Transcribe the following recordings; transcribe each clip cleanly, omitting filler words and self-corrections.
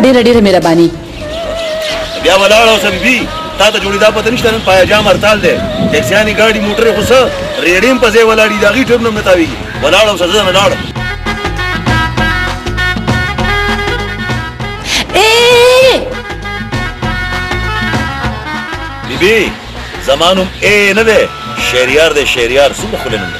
ډېره ډېره مهرباني. بیا ولاړ اوسه بیبي، تا ته جوړېدا پته نشته نن پایجام هړتال دی. ټیکسیانې ګاډي موټرې خو څه ریډیم په ځای ولاړ دي، د هغې ټیم نه هم نه تاوېږي. ولاړ اوسه، زه ځم ولاړم. بیبي زما نوم نه دی، شهریار دی، شهریار. څومره ښکلی نوم دی.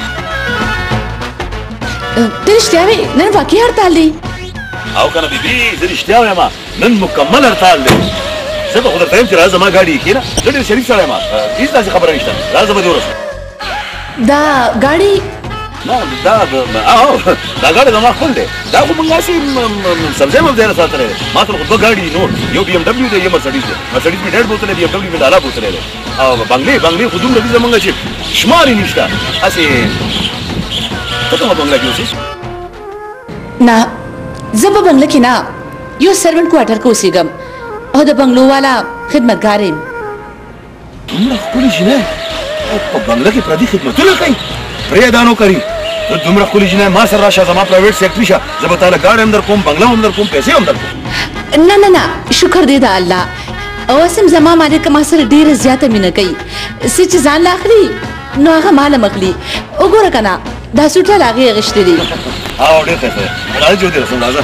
ته رښتیا وایې نن واقعي هړتال دی؟ او که نه بیبي، زه رښتیا وایم، نن مکمل هړتال دی. زه به خو درته یم چې راځه زما ګاډي کښېنه، زه ډېر شریف سړی یم، هېڅ داسې خبره نشته. راځه به دې ورسوم. دا ګاډي نه دا ګاډی زما خپل دی. دا خو موږ هسې سبزی مبزی نه ساتلی دی. ما سره خو دوه ګاډي نور، یو بي ام ډبلیو دی، یو مرسډیز دی. مرسډیز مې ډېر بوتلی، بي ام ډبلیو مې ډالا بوتلی دی. او بنګلې خو دومره دي زموږ چې شمار یې نشته. هسې ته کومه بنګله کې اوسېږې؟ نه، زه په بنګله کې نه، یو سروینټ کوارټر کې اوسېږم او د بنګلو والا خدمتګار یم. دومره ښکلې جینۍ او په بنګله کې پردي خدمتونه کوي؟ پرېږده نوکري، ته دومره ښکلې جینۍ ما سره راشه، زما پرایویټ سیکرټري شه. زه به تاله ګاډی هم در کوم، بنګله هم در کوم، پیسې هم در کوم. نه نه نه، شکر دی د الله. اوس هم زما مالک ما سره ډېره زیاته مینه کوي. څه چې ځان له اخلي نو هغه ما له اخلي. وګوره که نه دا سوټ ټول هغې اغوښتي دي. او ډېر ښایسته دی. راځه چې ودې رسم، راځه.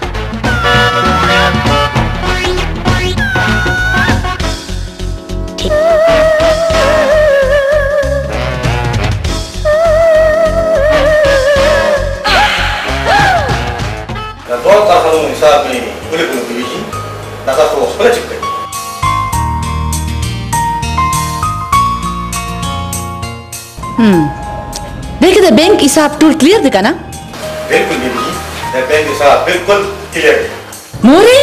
دوه کارخانو حساب مې ولیکلو بیبي جي، دا تاسو خپله چک کړئ. دی که د بینک حساب ټول کلیر دی که نه؟ بالکل بیبي جي، د بینک حساب بالکل کلیر دی. مورې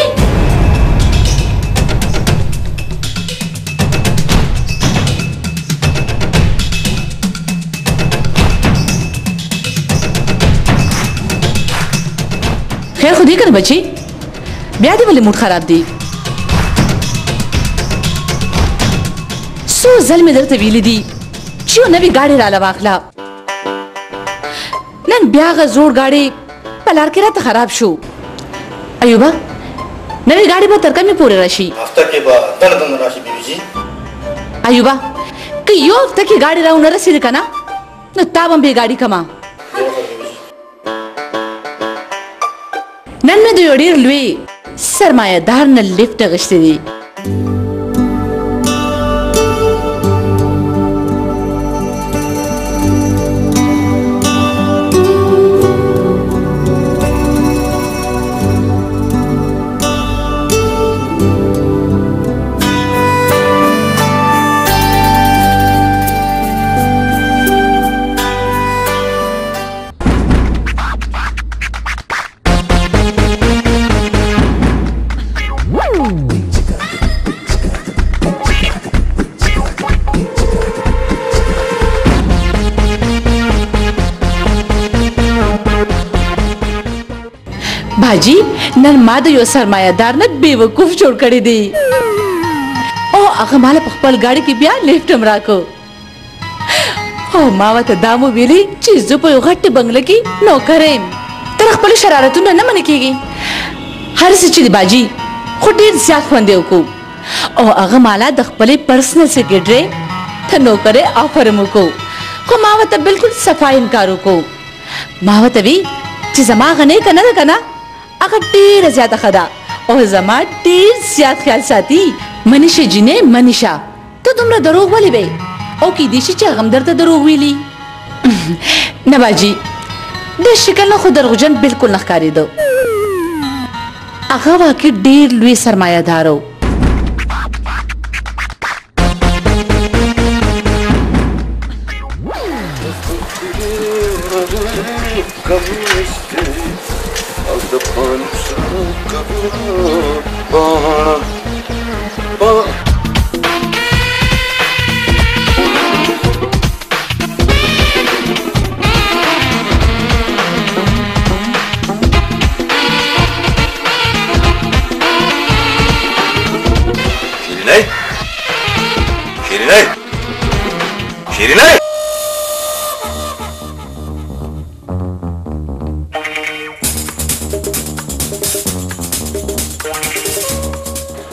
خیر خو دی که نه بچي؟ بیا دې ولې موډ خراب دی؟ څو ځل مې درته ویلي دي چې یو نوې ګاډۍ راله واخله. نن بیا هغه زوړ ګاډۍ په لار کې راته خراب شو. ایوبه نوې ګاډۍ به تر کومې پورې راشي؟ هفته کې به دنه راشي بیبي جي. ایوبه که یو هفته کې ګاډۍ راونه رسېده که نه نو تا به هم بې ګاډي کړمه. نن مې د یو ډېر لوی سرمایه دار نه لیفټ اخیستی دی. باجی نن ما د یو سرمایه دار نه بیوقوف جوړ کړی دی او هغه مال په خپل ګاډي کې بیا لیفټ هم راکو. او ما ورته دا مو ویلي چې زه په یو غټ بنګله کې نوکر یم. تر خپل شرارتونه نه منې کېږي. هر څه چې دی باجی خو ډېر زیات خوند یې وکړو او هغه مالا د خپلې پرسنل سیکرټرۍ ته نوکرۍ آفر هم وکړو خو ما ورته بلکل صفا انکار وکړو. ما ورته وی چې زما هغه نه که نه ده که نه هغه ډېره زیاته ښه ده او زما ډېر زیات خیال ساتي. منیشه جینۍ منیشه ته دومره دروغ ولې وی او کیدای شي چې هغه هم درته دروغ ویلي. نه باجي د شکل نه خو دروغجن بلکل نه ښکارېده. هغه واقعي ډېر لوی سرمایه دار و. شیرینۍ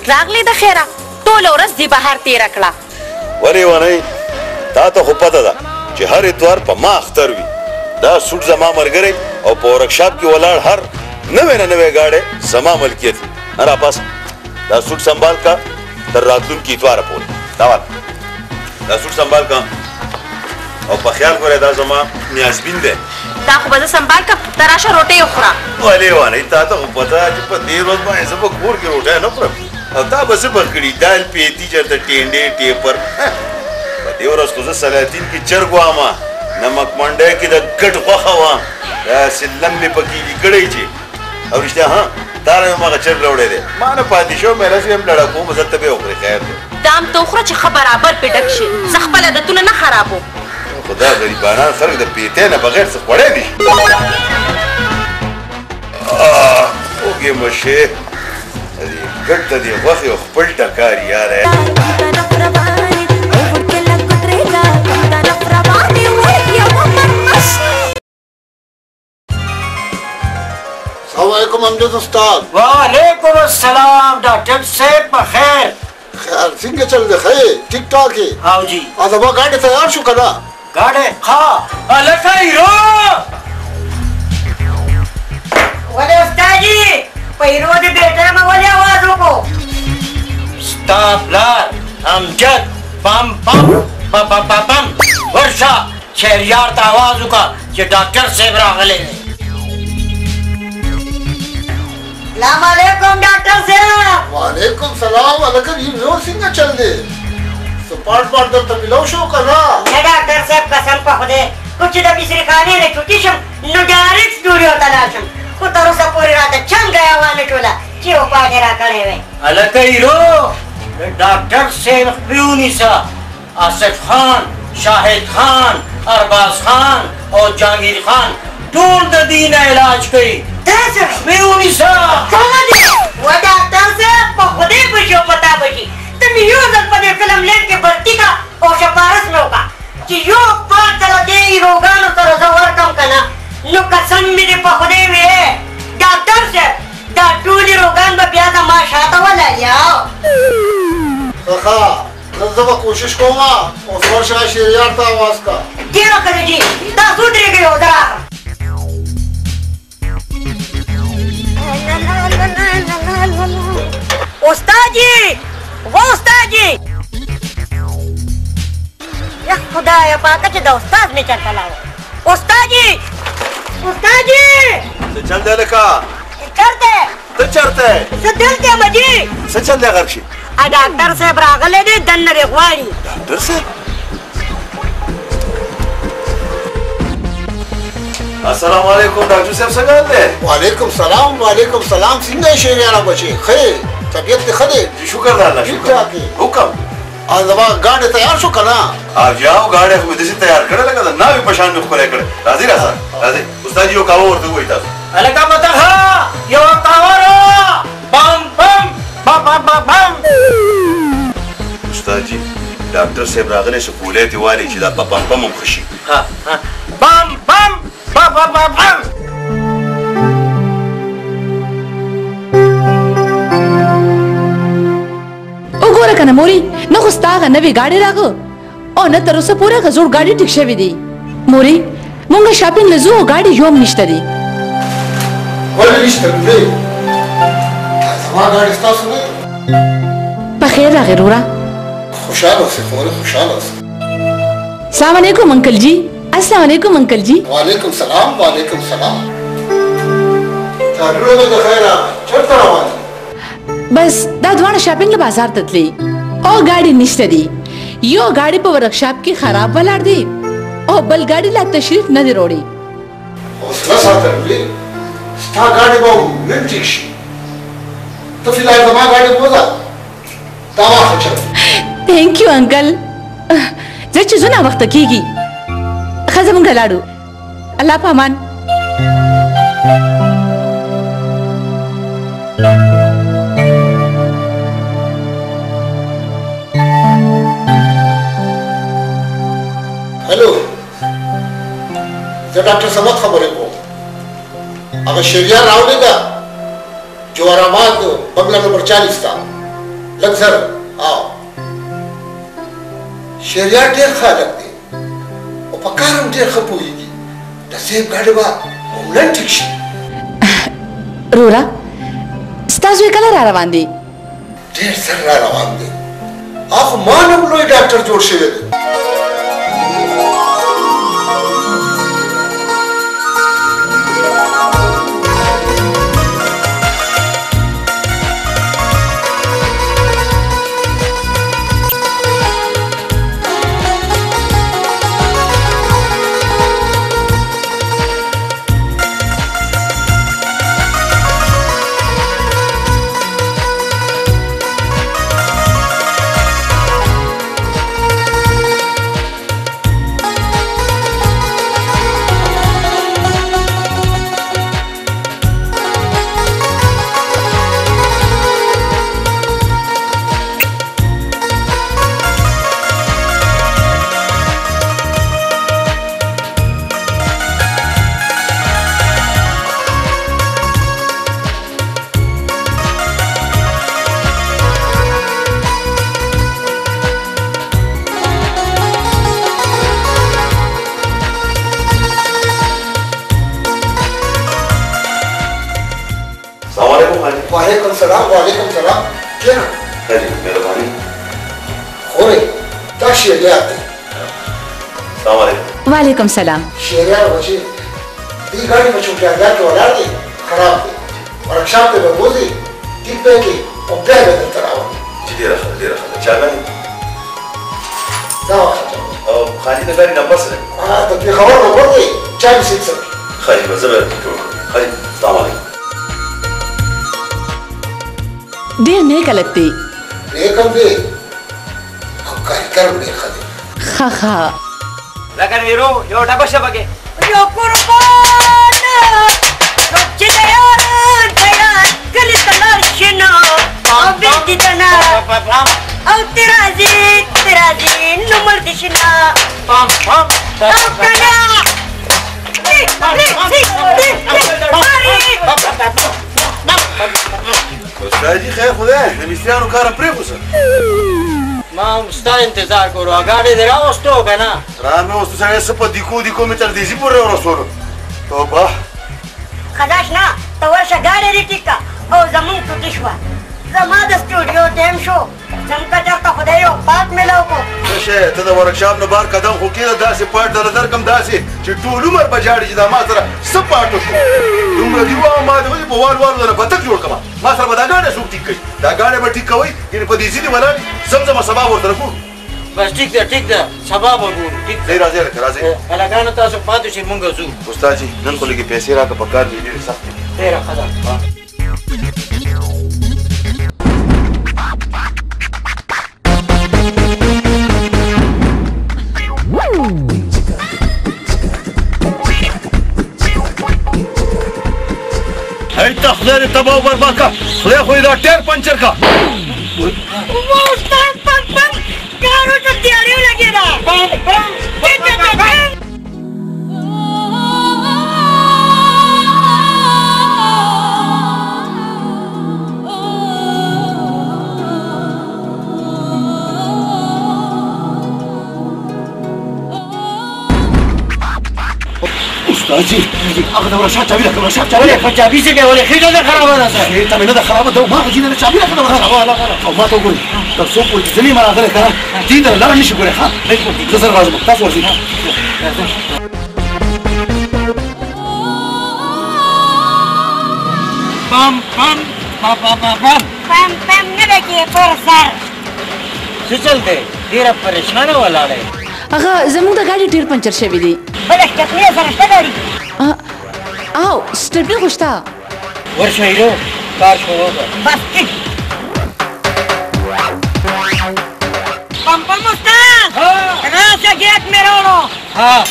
راغلی د خیره ټوله ورځ دې بهر تېره کړه. ولې ونئ تا ته خو پته ده چې هر اتوار په ما اختر وي. دا سوټ زما ملګری او په ورکشاپ کې ولاړ هر نوې نه نوې ګاډی زما ملکیت وي. راپاس دا سوټ سنبال کا تر راتلونکي اتواره پورې. دا سوټ سنبال کا او په خیال ګورې دا زما نیازبین دی. دا خو به زه سنبال کړم ته راشه روټۍ وخوره. ولې ونئ تا ته خو پته ده چې په دې ورځ باندې زه په کور کې روټۍ نه خورم او تا به څه به کړي دال پیتي چېرته ټینډې ټیپر. په دې ورځ خو زه سلاطین کې چرګ وامه نمک منډی کې د ګډ غوښه وام داسې لمې پکې دي کړی چې او رښتیا ها تا نه مې مغه چرګ راوړی دی ما نه پاتې شو مې رسې هم لړه کوم زه ته به یې وخورې خیر دی. دا هم ته وخوره چې ښه برابر پې ډک شي زه خپل عادتونه نه خرابوم. خو دا غریبانان خلک د پیتۍ نه بغیر څه خوړی دي. وږې مشې دې ګډ ته دې غوښې او خپل ټکار یاره. السلام علیکم امجد استاد. وعلیکم السلام ډاکټر صاحب بخیر. خیر څنګه چل دی ښه ټیک ټاک یې؟ او جی زما ګاډی تیار شو که نه؟ ګاډی ښه هلکه هیرو ولې استاد جي په هیرو د بیټه مې ولې اواز وکړو؟ ستا پلار امجد بم بم بم بم بم ورشه شهریار ته اواز وکړه چې ډاکټر صاحب راغلی دی. السلام علیکم ډاکټر صاحب. وعلیکم سلام هلکه هیرو څنګه چل دی؟ څه پاټ پاټ درته میلاو شو که نه؟ نه ډاکټر صاحب قسم په خدای خو چې د مصري خانې نه چوټي شم نو ډایرکټ سټوډیو ته لاړ شم خو تر اوسه پورې راته چنګه ونه ټوله چې وپا دې راکړی وی. هلکه هیرو د ډاکټر صاحب خپې ونیسه. آصف خان شاهد خان ارباز خان او جهانگیر خان ټول د دې نه علاج کوي. تاسو خپې ونیسه. څنګه دي و ډاکټر صاحب په خدای بشي او پتا بشي ته مې یو ځل په دې فلم لینډ کې برتي کا او شپارس مې وکړه چې یو پاک ځله دې روغانو سره زه ورکړم که نه نو قسم مې دې په خدای وې ډاکټر صاحب دا ټولې روغان به بیا زما شاته ولاړیا. ښه زه به کوشش کوم اوس ورشه شهریار ته اواز کا. ډېره ښه ده جي تاسو ودرېږئ او زه راغلم. استاد جي و استاد جي یا خدایه پاکه چې د استاد مې چېرته لاړو. استاد جي استاد جي څه چل دی لکه چېرته ته چېرته یې؟ زه دلته یم جي. څه چل دی غرق شي؟ ډاکټر صاحب راغلی دی دننه دې غواړي. ډاکټر صاحب السلام علیکم ډاکټر صاحب څنګه دی؟ وعلیکم سلام وعلیکم سلام څنګه یې شهریاره بچې ښه یې طبیعت دې ښه دی؟ شکر دی الله ټیک شکر. ټاک یې. حکم زما ګاډی تیار شو که نه؟ جاو ګاډی خو مې داسې تیار کړی لکه د ناوې په شان مې ښکلی کړی. راځئ راسره راځئ استاد یو قهوه ورته ووایي تاسو. هلکه مطلحه یوه قهوه را بم بم بم بم بم بم. استاد جي ډاکټر صاحب راغلی سکولۍ تې والي چې دا په بم بم هم ښه شي. بم بم بم بم بم بم. وګوره کنه موري نه خو ستا هغه نوې ګاډی راغو او نه تر اوسه پورې هغه زوړ ګاډی ټیک شوی دی. موري مونږ شاپینګ له ځو ګاډی یو هم نشته دی. ولې نشته لورې؟ زما ګاډی ستاسو نه دی؟ په خیر راغې وروره. خوشحاله اوسئ خورې خوشحاله اوسئ. السلام علیکم انکل جی. السلام علیکم انکل جی. وعلیکم سلام وعلیکم سلام. ډاکټر د خیره چېرته روان یې؟ بس دا دواړه شاپینګ له بازار ته تللي او ګاډي نشته دی. یو ګاډي په ورکشاپ کې خراب ولاړ دی او بل ګاډي لا تشریف نه دی وروړی. حوصله ساته لورې ستا ګاډی به نن ټیک شي. ته فلحال زما ګاډی بوځه دا واخله چل. تھینک یو انکل. زه چې ځو ناوخته کېږي ښه زموږ لاړو. الله په امان. هلو زه ډاکټر صمد خبرې کوم. هغه شهریار راوړې ده جوهرآباد بنګله نمبر 40 ته लग सर आओ शरिया ढेर खालक दे और पकारम ढेर खपोएगी नसीब गाड़ी बा मुमलन ठीक शी रोरा स्ताजु कला रा रवान दी ढेर सर रा रवान दे आप मानव लोई डॉक्टर जोड़ शेवे वालेकुम सलाम क्या जी मेहरबानी हो रही क्या शेरिया आते वालेकुम सलाम शेरिया वजह दी गाड़ी में छुट्टियां जा के वाला दी खराब थी और शाम पे बोली टिप्पे की और बैग में तरावा जी दे रखा चाय नहीं दावा और खाली का गाड़ी नंबर से हां तो ये खबर नंबर दे चाय से सब खाली बस खाली अस्सलाम वालेकुम देर नहीं का लगती लेकिन भी हम कार्यक्रम में खड़े खा लगा नीरो यो डबा शबके यो कुर्बान रोचे यार तेरा गली तलार शिनो अबिदी तना औ तेरा जी नुमर दिशना पम कना استاذي خير خداه نمستيانو كارم بريخوسا ما مستا انتظار करो गाड़ी दे रहा तो बना रामे उस सारे सब दिको में तर देसी पूरे और सोरो तो बा खदाश ना तो वर्षा गाड़ी रिटिका ओ जमून टूटिशवा जमाद स्टूडियो टेम शो जमका जाता खुदायो बात मिलाओ को شه ته د ورکشاپ نه بار قدم خو کېده داسې پاټ در کم داسې چې ټول عمر بجاړي چې دا ما سره څه پاټو شو دومره دی واه ما د وې په وال نه بتک جوړ کما ما سره به دا ګاډه څوک ټیک کوي دا ګاډه به ټیک کوي یعنې په دې ځینې ولاړ زمزم سبا ورته کوو بس ټیک ده سبا وګورو ټیک دی راځي لکه راځي هلکانو تاسو پاتې شئ مونږ ځو استاد جي نن خو لږې پیسې راکړه په کار دي ډېرې سختې ډېره ښه ده هاي تخدر تبا برباد کا خدای خو دا ټیر پنچر کا वो पम पम पम कारो तो तैयारी लगे ना पम पम استاد جي اخذ ورا شات चाबी रखो शॉप चाबी अरे चाबी से क्या बोले खरीदा तो खराब होना सर ये तब इन्हें खराब दो ما خجينا चाबी रखो ورا او ما تقول طب سوق والزلي ما اخذ كلام دين لا مش يقول ها تصير لازم تصور فيها पम पम पम पम न लगे पर सर से चलते तेरा परेशान वाला है هغه زموږ د ګاډي ټیر پنچر شوی دی بلش تقنيه سره اشتغلي او سټپنی خوشتا ورشه هیرو کار شروع کر بس ٹھیک پم پم استاد راسه گیت میرونو हाँ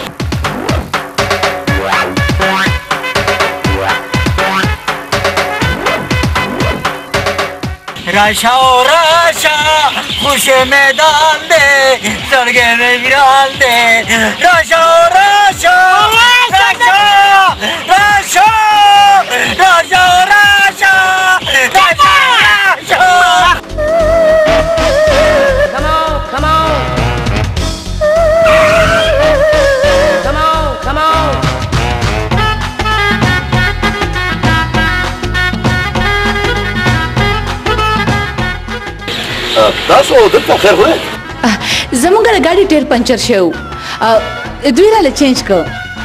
राशा ओ राशा खुश मैदान दे सड़के में गिरान दे राशा ओ राशा राशा राशा राशा राशा राशा تاسو دلته خیر خو زمونږ ګاډي ټیر پنچر شو دوی را چینج کو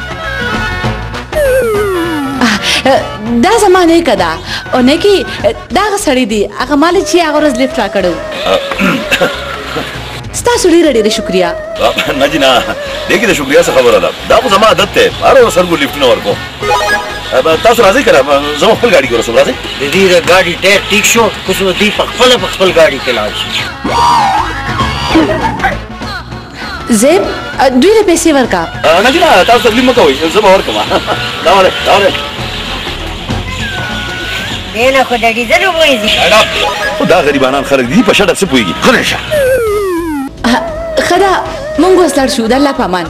دا زمانه کدا او نه کی دا سړی دی هغه مال چې هغه ورځ لیفټ را کړو ستاسو ډیره شکریا نه جنا دغه د شکریا څخه خبره ده دا خو زما عادت ته هر ورځ سرګو لیفټ نه ورکو تاسو راځي کړه زما خپل ګاډي ګورم راځي د دې ګاډي ټیر ټیک شو کوڅو دی په خپل ګاډي کې لاړ شي زیب دوی له پیسې ورکا نه جنا تاسو تکلیف مکوئ زما ورکما دا وره دینه خو د ډیزل وایي دا غریبانان خلک دي په شړه څه پويږي خنشه خدا مونږ وسلار شو د الله پامان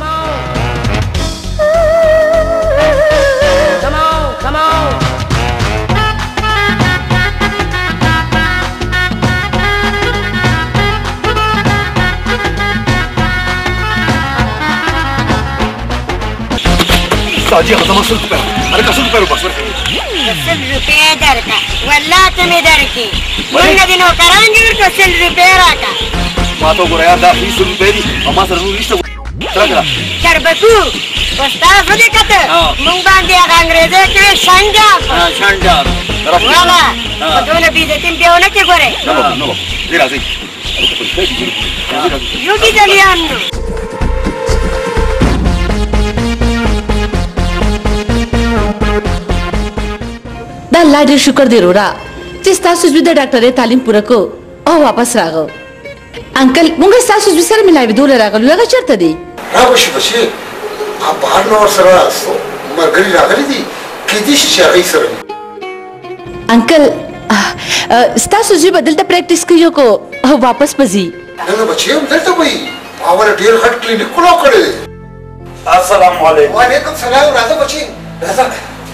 ساجي هذا ما صرت بقى انا كسرت بقى بس 100 روپے درکا والله ته می درکې مونږ د نوکران جوړ کړ 100 روپے راکا ما ته ګوریا دا 20 روپے دي او ما سره نشته راګرا شربتو استاد دې کته مونږ باندې هغه انګريزي کې شانجا والا په دونه بي دې تیم دیونه کې ګوره نو دې راځي یو دې دلیان دا الله دې شکر دې رورا چې تاسو د ډاکټرې تعلیم پوره کو او واپس راغو انکل مونږ تاسو د سره ملایو دول راغلو هغه چرته دی راوښي بچي بهر نو سره مرګري راغلي دي کې دې شي هغه سره انکل تاسو چې بدل ته پریکټیس کیو کو او واپس پزي نه بچي هم دلته وي اور ډیر هټ کلینیک کولو کړی السلام علیکم وعلیکم السلام راځه بچي راځه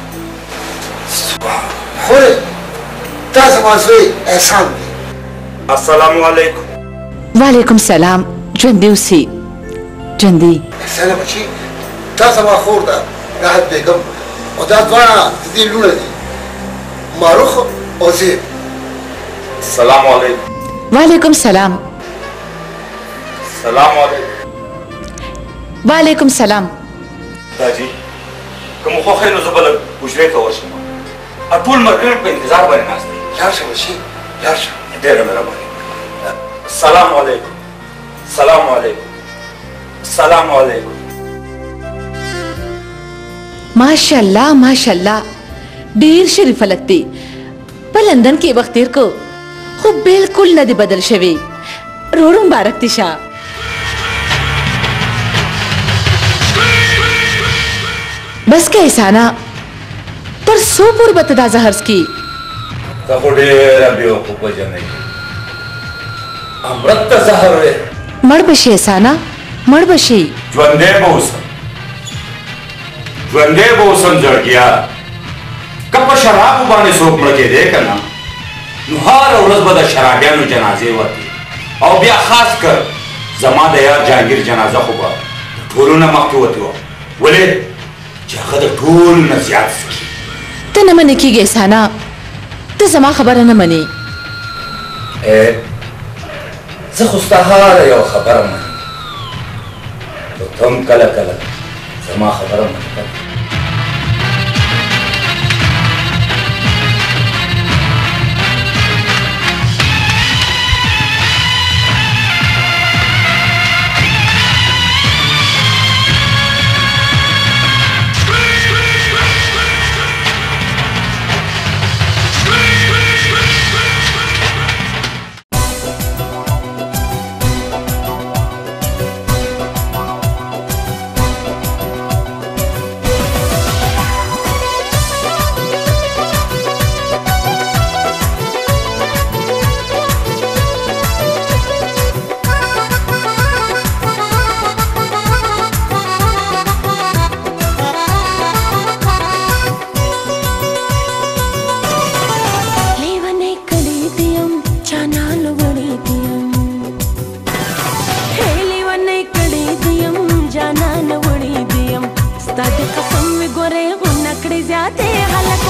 خوره دا زما زوی احسان دی السلام علیکم وعلیکم السلام ژوندی اوسئ ژوندی احسان بچي دا زما خور ده راحت بیگم او دا دواړه د دې لوڼه دي معروف او زیب السلام علیکم وعلیکم السلام السلام علیکم وعلیکم السلام داجی کوم خو خیر نو زبل وجره ته ورشم ټول مرګ په انتظار باندې ناست دي لاړ شه بچي لاړ شه ډېر مهرباني السلام علیکم السلام علیکم السلام علیکم ماشاءالله ماشاءالله ډیر شریف لګتی په لندن کې وخت تیر کو خو بالکل نه دی بدل شوی روړو مبارک دي شاه بس کې احسانا تر سو پور بت دا زهرس کی تا خو ډېر بیا خو په جنې امرت زهر مړ بشي احسانا مړ بشي ژوندې به اوسم ځړګیا که په شرابو باندې څوک مړ کېدی که نه نو هره ورځ به د شرابیانو جنازې وتې او بیا خاص کر زما د یار جهانګیر جنازه خو به ټولو نه مخکې وتې وه ولې چې هغه د ټول نه زیات څکي ته نه منې کېږې احسانا ته زما خبره نه منې زه خو ستا هره یو خبره منم خو ته هم کله کله زما خبره منې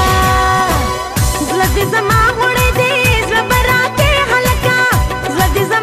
زما وړې دې زبراتې هلکا زړه دې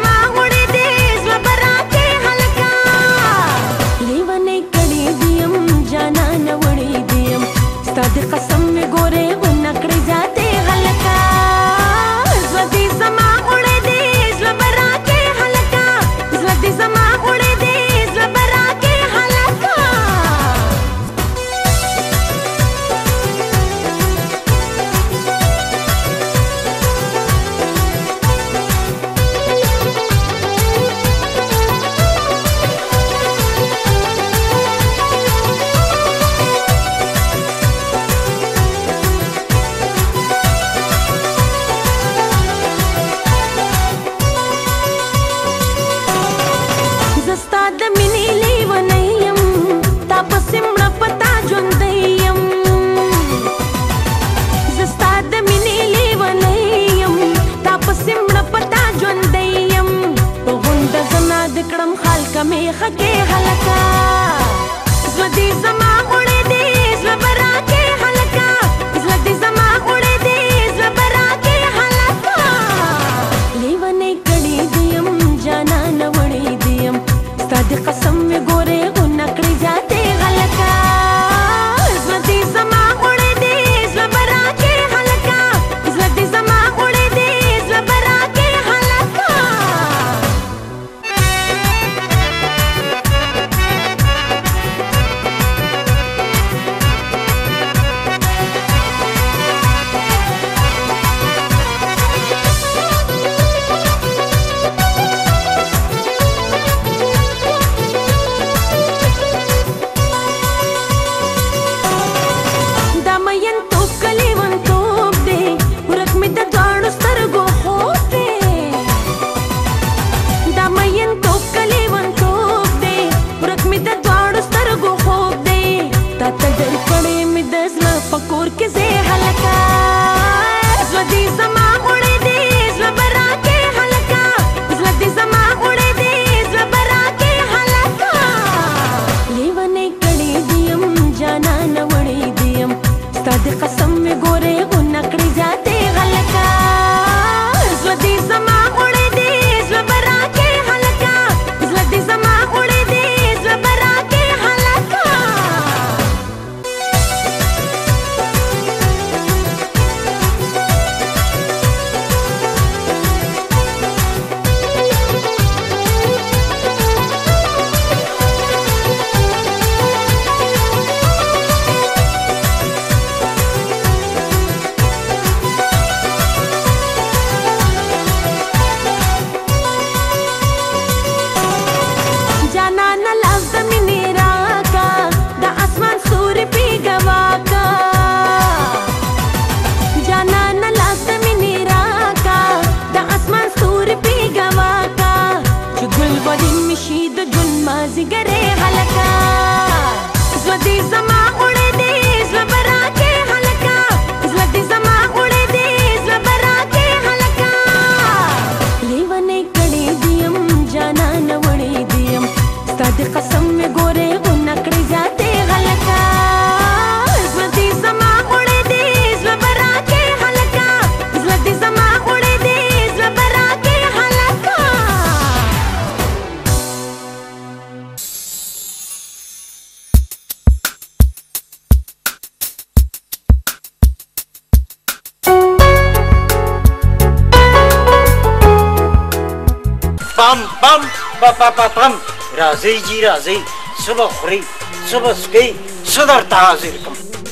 پم پم پم راځئ جی راځئ څه به خورئ څه به څښئ څه درته حاضر کړم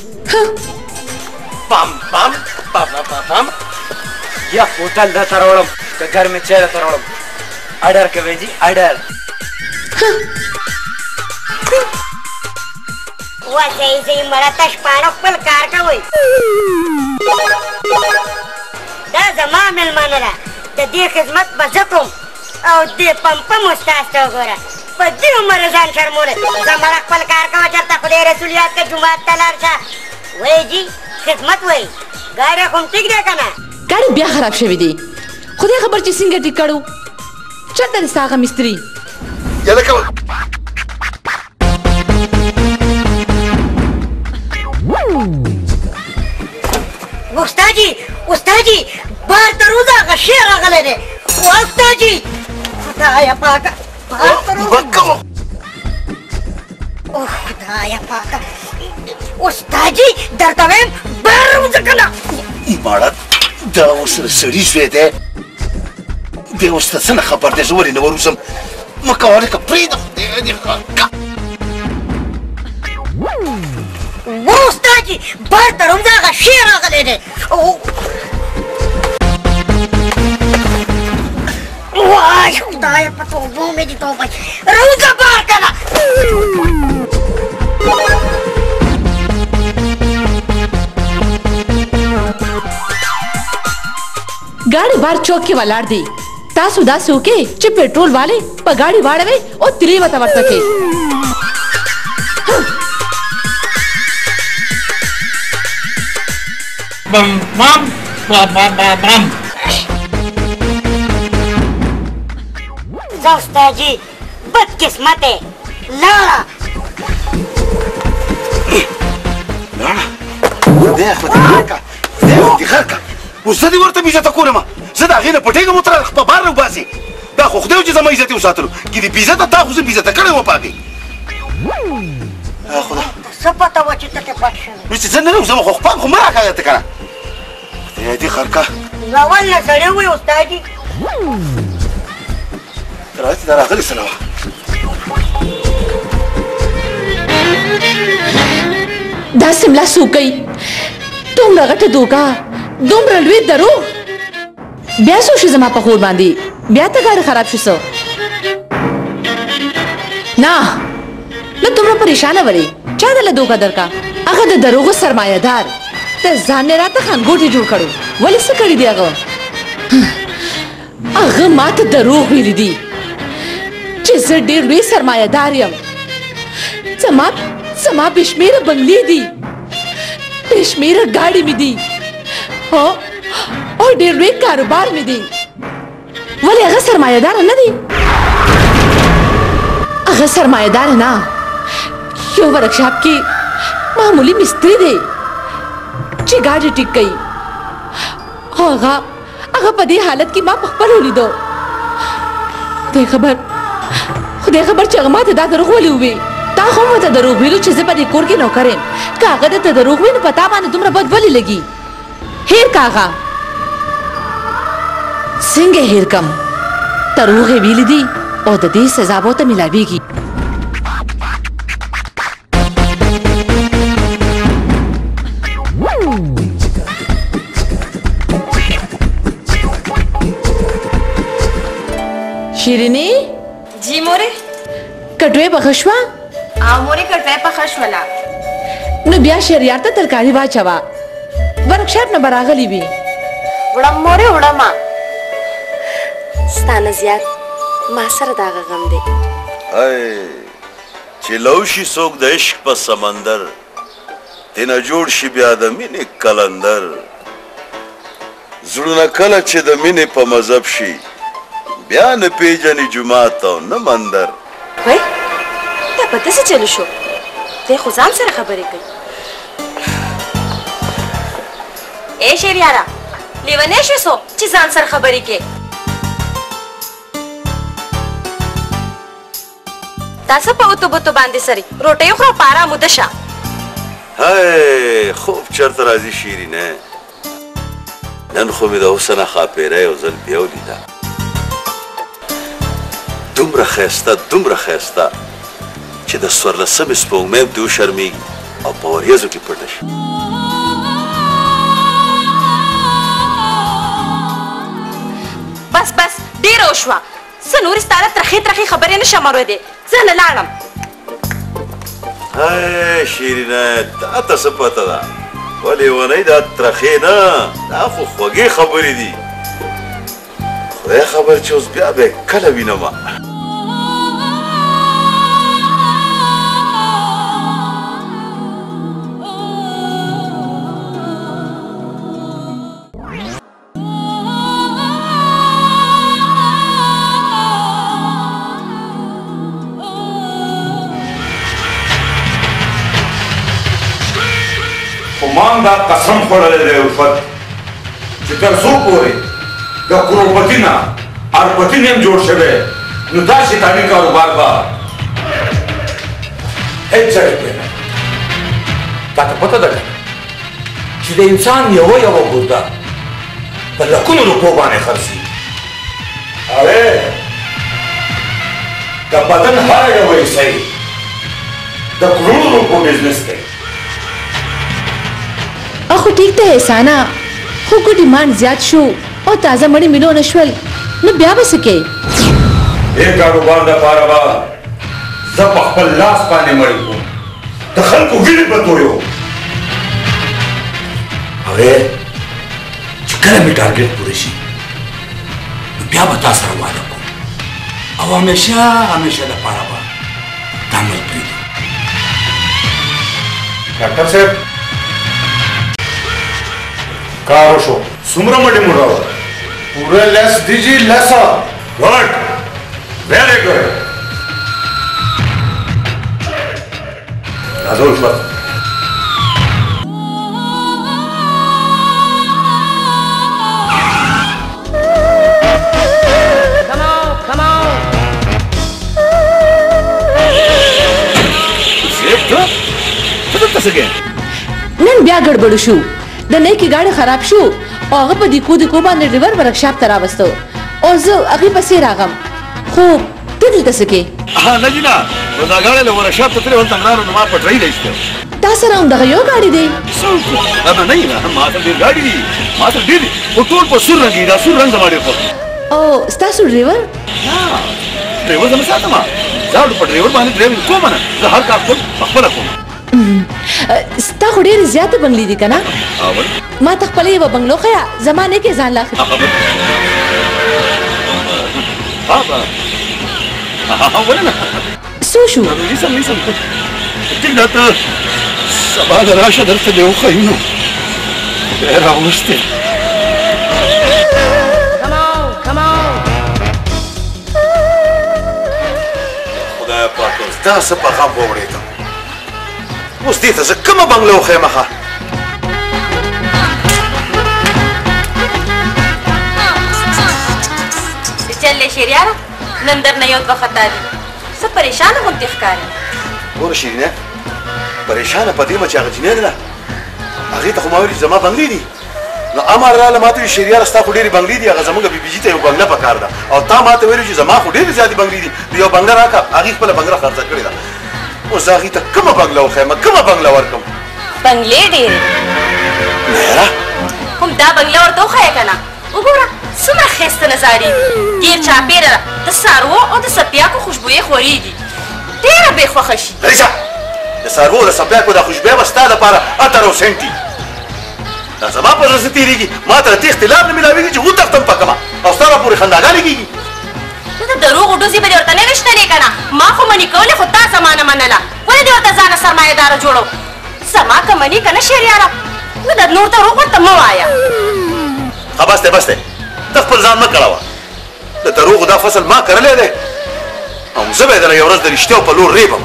پم پم پم یا هوټل درته راوړم که ګرمې چای درته راوړم اډر کوئ جی اډر وځئ ځئ مړه تش پاڼه خپل کار کوئ دا زما مېلمانه ده د دې خدمت به زه کوم او دې پمپم استاذ ته وګوره په دې عمر ځان شرمولی زه مړه خپل کار کوه چېرته خدای رسول یاد که جومات ته لاړ شه وایي جي خدمت وایي ګاډی خو هم ټیک دی که نه ګاډی بیا خراب شوی دی خدای خبر چې څنګه ټیک کړو چېرته دی ستا هغه مستري یاده کوه استاجي بار تر اوسه هغه شی راغلی دی استاجي خدایه پاکه بار تر اوسه خدایه پاکه استاجي درته وایم بار وځه که نه ماړه دا اوس سړي زوی دی دی اوس ته څنګه خبر دی زه ولې نه وروځم مه کوه لکه پرېږده استاجي بار تر اوسه هغه شی راغلی دی وای خدایه په توبو مې دي توبه راوځه بار که نه गाड़ी बाहर चौक के वलाड़ दी तासु दास होके चे पेट्रोल वाले पर गाड़ी वाड़वे और तिली बता वर सके बम बम बम استاجي بدقسمت ہے لاړه دی خدای غرکه دی غرکه اوس زه دې ورته بیزته کورم زه د هغې نه پټېږم ورته په بار راوباسې دا خو خدای و چې زما عزت یې وساتلو که دې بیزته تا خو زه بیزته کړی وم په هغې خدا څه پته وه چې ته کې پټ شوې نو چې زه نه وزم خو خپل خو مه راکاږه ته که نه خدای دې خرکه اول نه سړی وې استاجي راځي دا راغلې څه نه وه دا سملا سوکۍ دومره غټه دوکه دومره لوی دروغ بیا څه وشي زما په خور باندې بیا ته ګاډی خراب شو څه نه نه دومره پریشانه ولې چا دله دوکه درکا هغه د دروغو سرمایه دار ته ځان یې راته خانګوټې جوړ کړو ولې څه کړي دي هغه هغه ما ته دروغ ویلي دي چې زه ډېر لوی سرمایه دار یم زما بې شمېره بنګلې دي بې شمېره ګاډي مې دي او ډېر لوی کاروبار مې دی ولې هغه سرمایه داره نه دی هغه سرمایه داره نه یو ورکشاپ کې معمولی مستری دی چې ګاډي ټیک کوي هغه په دې حالت کې ما په خپل ولیدو خدای خبر چې هغه ما ته دا دروغ ولې ووی تا خو مې ته دروغ ویلو چې زه په دې کور کې نوکر یم که هغه درته دروغ وي نو په تا باندې دومره بد ولې لګي هیر کا هغه څنګه هیر کم دروغ یې ویلي دي او د دې سزا به ورته میلاویږي شیرینی جی مورې کټوې پخه شوه او مورې کټوې پخه شوله نو بیا شهریار ته ترکاري واچوه ورکشاپ نه به راغلی وي وړم مورې وړمه ستا نه زیات ما سره د هغه غم دی چې لو شي څوک د عشق په سمندر تینا جوړ شي بیا د مینې کلندر زړونه کله چې د مینې په مذهب شي بیا نه پیژنې جومات او نه مندر وای دا په داسې چلو شو دی خو ځان سره خبرې کوي ای شهریاره لیونی شوې څو چې ځان سره خبرې کوې دا څه په اوتو بوتو باندې سرې روټۍ وخوره په ارامه شه هی خوب چېرته راځي شیرینه نن خو مې د حسنه ښاپیری یو ځل بیا ولیده دومره ښایسته چې د 14 سپوږمۍ هم دې وشرمېږي او په وریځو کې پټه شي. بس ډېره وشوه. زه نورې ستا له ترخې خبرې نشم اورېدی. زه نه لاړم. هی شیرینه تا ته څه پته ده ولې ونی دا ترخې نه دا خو خوږې خبرې دي. خدای خبر چې اوس بیا به کله وینمه. مان دا قسم خوړلی دی الفت چې تر څو پورې د کروڑپتی نه اربپتی نه هم جوړ شوی نو دا شیطاني کاروبار به هېڅ ځای پرې نه تا ته پته ده چې د انسان یوه ګوته په لکونو روپو باندې خرڅي هغې د بدن هره یوه حصه د کروڑو روپو بزنس کوي. اخو ٹھیک ته احسانه خو کو ډیمانډ زیات شو او تازه مړی ملو نشول نو بیا به څه کوې؟ دې کاروبار دپاره به زه په خپل لاس باندې مړی کوم د خلکو وینې به تویو هغې چې کله مې ټارګېټ پوره شي نو بیا به تا سره واده کوم او همیشه دپاره به دا مړی پرېږدو. ډاکټر صاحب کار وشو څومره مټې مو راوړه؟ پوره لس دیجی لسه. ګډ ویری ګډ. راځه الفت. نن بیا ګډوډ شو د نیکي ګاډی خراب شو او هغه په دیکو باندې ډریور ورکشاپ ته راوستو او زه هغې پسې راغم خو ته دلته څه کوې؟ نه جي نه نو دا ګاډی له ورکشاپ ته تللی هلته مې نو ما پټرۍ له ایستی تا سره همدغه یو ګاډی دی؟ څه وکړو نه ما سره ډېر ګاډي دي ما سره ډېر دي خو ټول په سور رنګ دي دا سور رنګ زما ډېر خوښ او ستاسو ډریور؟ ډریور زه نه ساتم زه په ډریور باندې ډرایوینګ کوم نه زه هر کار خپله کوم. ستا خو ډېرې زیاتې بنګلې دي که نه؟ ما ته خپله یوه بنګلو ښیه زما نه کې ځان لا اخلي. ولې نه څه شو؟ نیسم ټیک ده ته سبا د راشه درته دې وښیو نو دی راوستې خدای پاک اوس دا څه په غم ووړېدم اوس دې ته زه کومه بنګله وښیم ښه؟ چلې شیریاره نن درنه یو دوه خطا دي څه پریشانه غوندې ښکارې. ګوره شیرینه پریشانه په دې مه چې هغه جینۍ ده هغې ته خو ما ویلي چې زما بنګلې دي نو امر راله ما ته ویل شیریاره ستا خو ډېرې بنګلې دي هغه زموږ بیبي ته یو بنګله پکار ده او تا ما ته ویلي چې زما خو ډېرې زیاتې بنګلې دي نو یو بنګله راکړه هغې خپله بنګله خرڅه کړې ده اوس زه هغې ته کومه بنګله وښیم کومه بنګله ورکړم؟ بنګلې ډېرې مهره هم دا بنګله ورته وښیه که نه وګوره څومره ښایسته نظارې دي ډېر چاپېره ده د څاروو او د څپیاکو خوشبویې خورېږي ډېره بې خوښه شي. غریزه د څاروو د څپیاکو دا خوشبویه به ستا دپاره اتر او سنټ دي دا زما په زړه څه تېرېږي ما ته د تېښتې لار نه مېلاوېږي چې وتښتم په کومه او ستا را پورې خنداګانې کېږي. نو د دروغو ډوزې به دې ورته نه ویشتلې که نه ما خو منې کولې خو تا زما نه منله ولې دې ورته ځانه سرمایهداره جوړو زما که منې که نه شیریاره نو د نور دروغ ورته مه وایه. بس دی ته خپل ځان مه کړوه د دروغو دا فصل ما کرلی دی او زه به یې دله یو ورځ د رښتیاو په لور ریبم.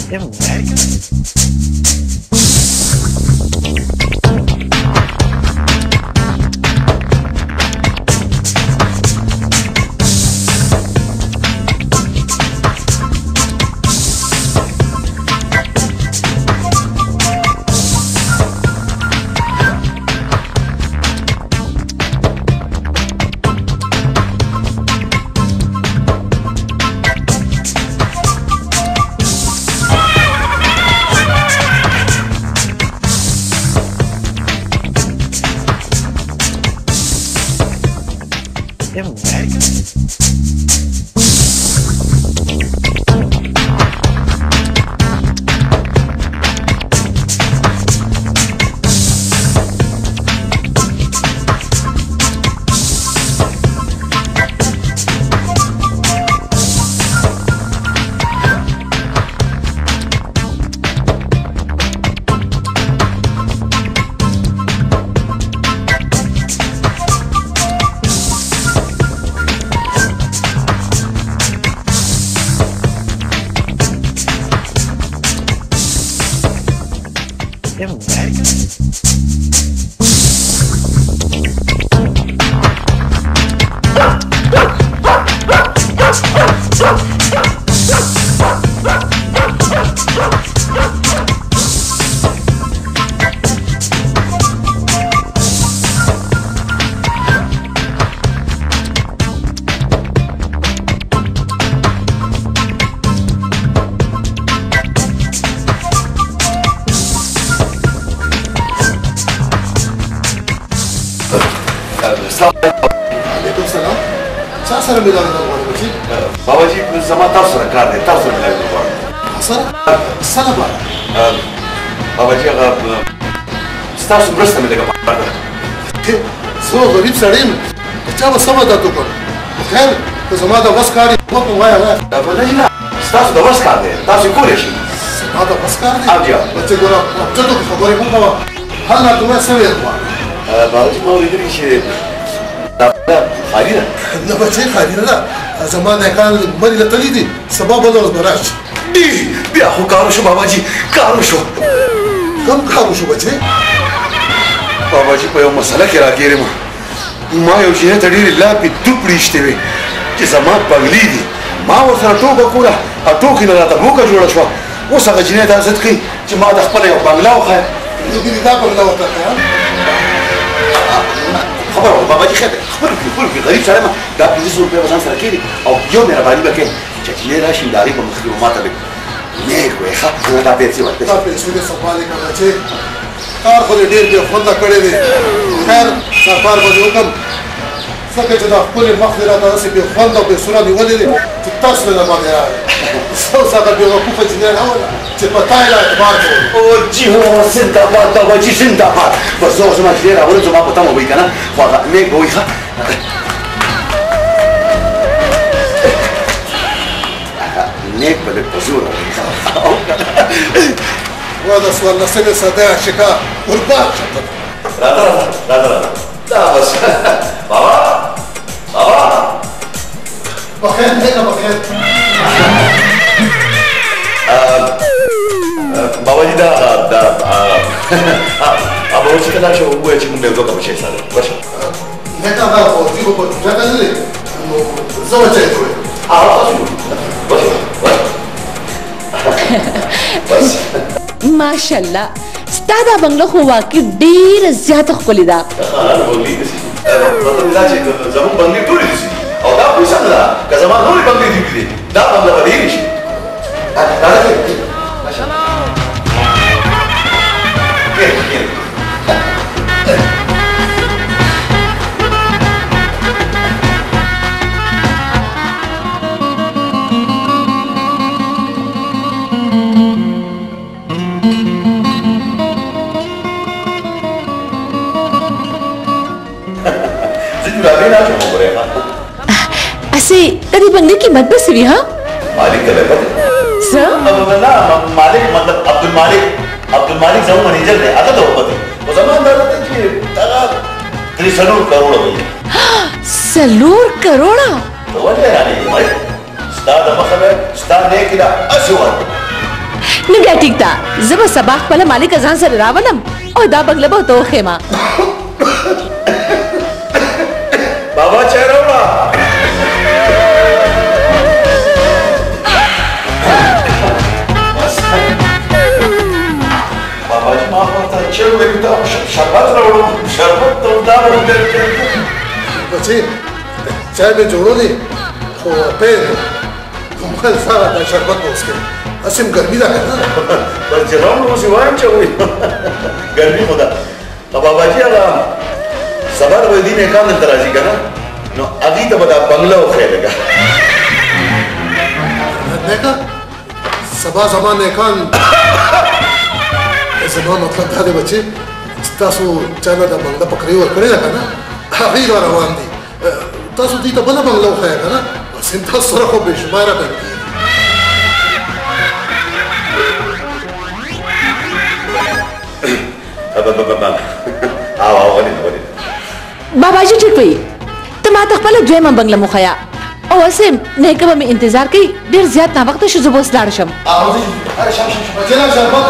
बाबा जी जमा तासु सर कार दे तासु मिलायो बाबा सर सला बाबा जी अगर तासु मृष्ट मिलेगा बाबा सो गरीब सड़ीम अच्छा वो समझ आता तो खैर तो जमा दा बस कार वो माया है बाबा जी ना तासु दा बस कार दे तासु कोलेशी जमा दा बस कार दे अब जा बच्चे को अब तो खबर है बाबा हल ना तुम्हें सवे बाबा जी मौली दी शे خالينا لا بتشي خالينا زمان كان مري لتليدي سبب بدل براش دي بياخو كاروشو باباجي كاروشو كم كاروشو بچي باباجي په یو مسله کې راګیرم ما یو شی ته ډیر لا په دوپړیشته وي چې زمان بغلی دي ما ورسره ټوبه کوله ا ټوکی نه راته موکه جوړه شو اوس هغه جنې ته عزت کوي چې ما د خپل یو بنگلا وخه دې دا بنگلا وته خبر بابا جي خبر في غريب سلامه دا 500 روپے وزن سره کېدی او یو مې راباندې بکې چې چې راشي داري په مخکې ماته به نه کوي ښه دا پیسې ورته دا پیسې دې سپاله کړه چې کار خو ډېر به خوند کړی دی خیر سفر به وکم څنګه چې دا خپل مخدره تاسو به خوند او به سره نیولې دي چې تاسو نه باندې راځي څو ساعت به وقفه جنان اول چې پتاي لا اعتبار کوو او جی هو سنتا پاتا وجی سنتا پات بس زه زما ډیر اول زما پتا مو وای کنه خو هغه مې وای ښه نیک بل پزور وهذا سؤال نسمي صداع شكا والباق لا لا بس بابا بابا بخير هنا بخير بابا جي دا ابو وجه كده شو هو يجي من بيوقع بشيء صار بس هنا بقى فوزي هو جاكل لي زوجة توي بس بس ماشاءالله ستاده بنگله خو واقعي ډیر زیاته ښکلې ده بنگلې دي مطلب دا چې زموږ بنگلې ټولې دي او دا پیسه نه ده که زما نورې بنگلې دي دا بنگله به ډېرې شي ऐसे तेरी बंगले की मत बस हुई हाँ मालिक का लगा सर ना मालिक मतलब अब्दुल मालिक जब मैनेजर ने आता तो वो जमान दादा कि तारा 3 करोड़ हुई सलूर करोड़ा तो वजह यानी भाई स्टार मखबे स्टार ने किला अशवर نو بیا ټیک ده زه به سبا خپله مالک ځان سره راولم او دا بنګله به ورته وښیمه بابا چای راوړه بابا جی ما ورته چای ویلو ته شربت راوړم شربت ته دا بچې چای مې جوړو دی خو پیر مخل سره دا شربت به وڅښې اسیم ګرمي ده که نه بس جناب اوس یې وایم چې وایي ګرمي خو ده بابا جي هغه سبا د به دې نیکان دلته راځي که نه نو هغې ته به دا بنګله وښیې لږه نیکه سبا زما نیکان زما مطلب دا دی بچې چې تاسو چا نه دا بنګله پکړې ورکړې ده که نه هغې را روان دي تاسو دې ته بله بنګله وښیه که نه اسیم تاسو سره خو بې شماره بنګلې بابا جی ټیک وایي ته ما ته خپله دویمه بنګله مخیا او اسیم نیکه به مې انتظار کوي ډېر زیات ناوخته شو زه به اوس لاړ شم جناب شربت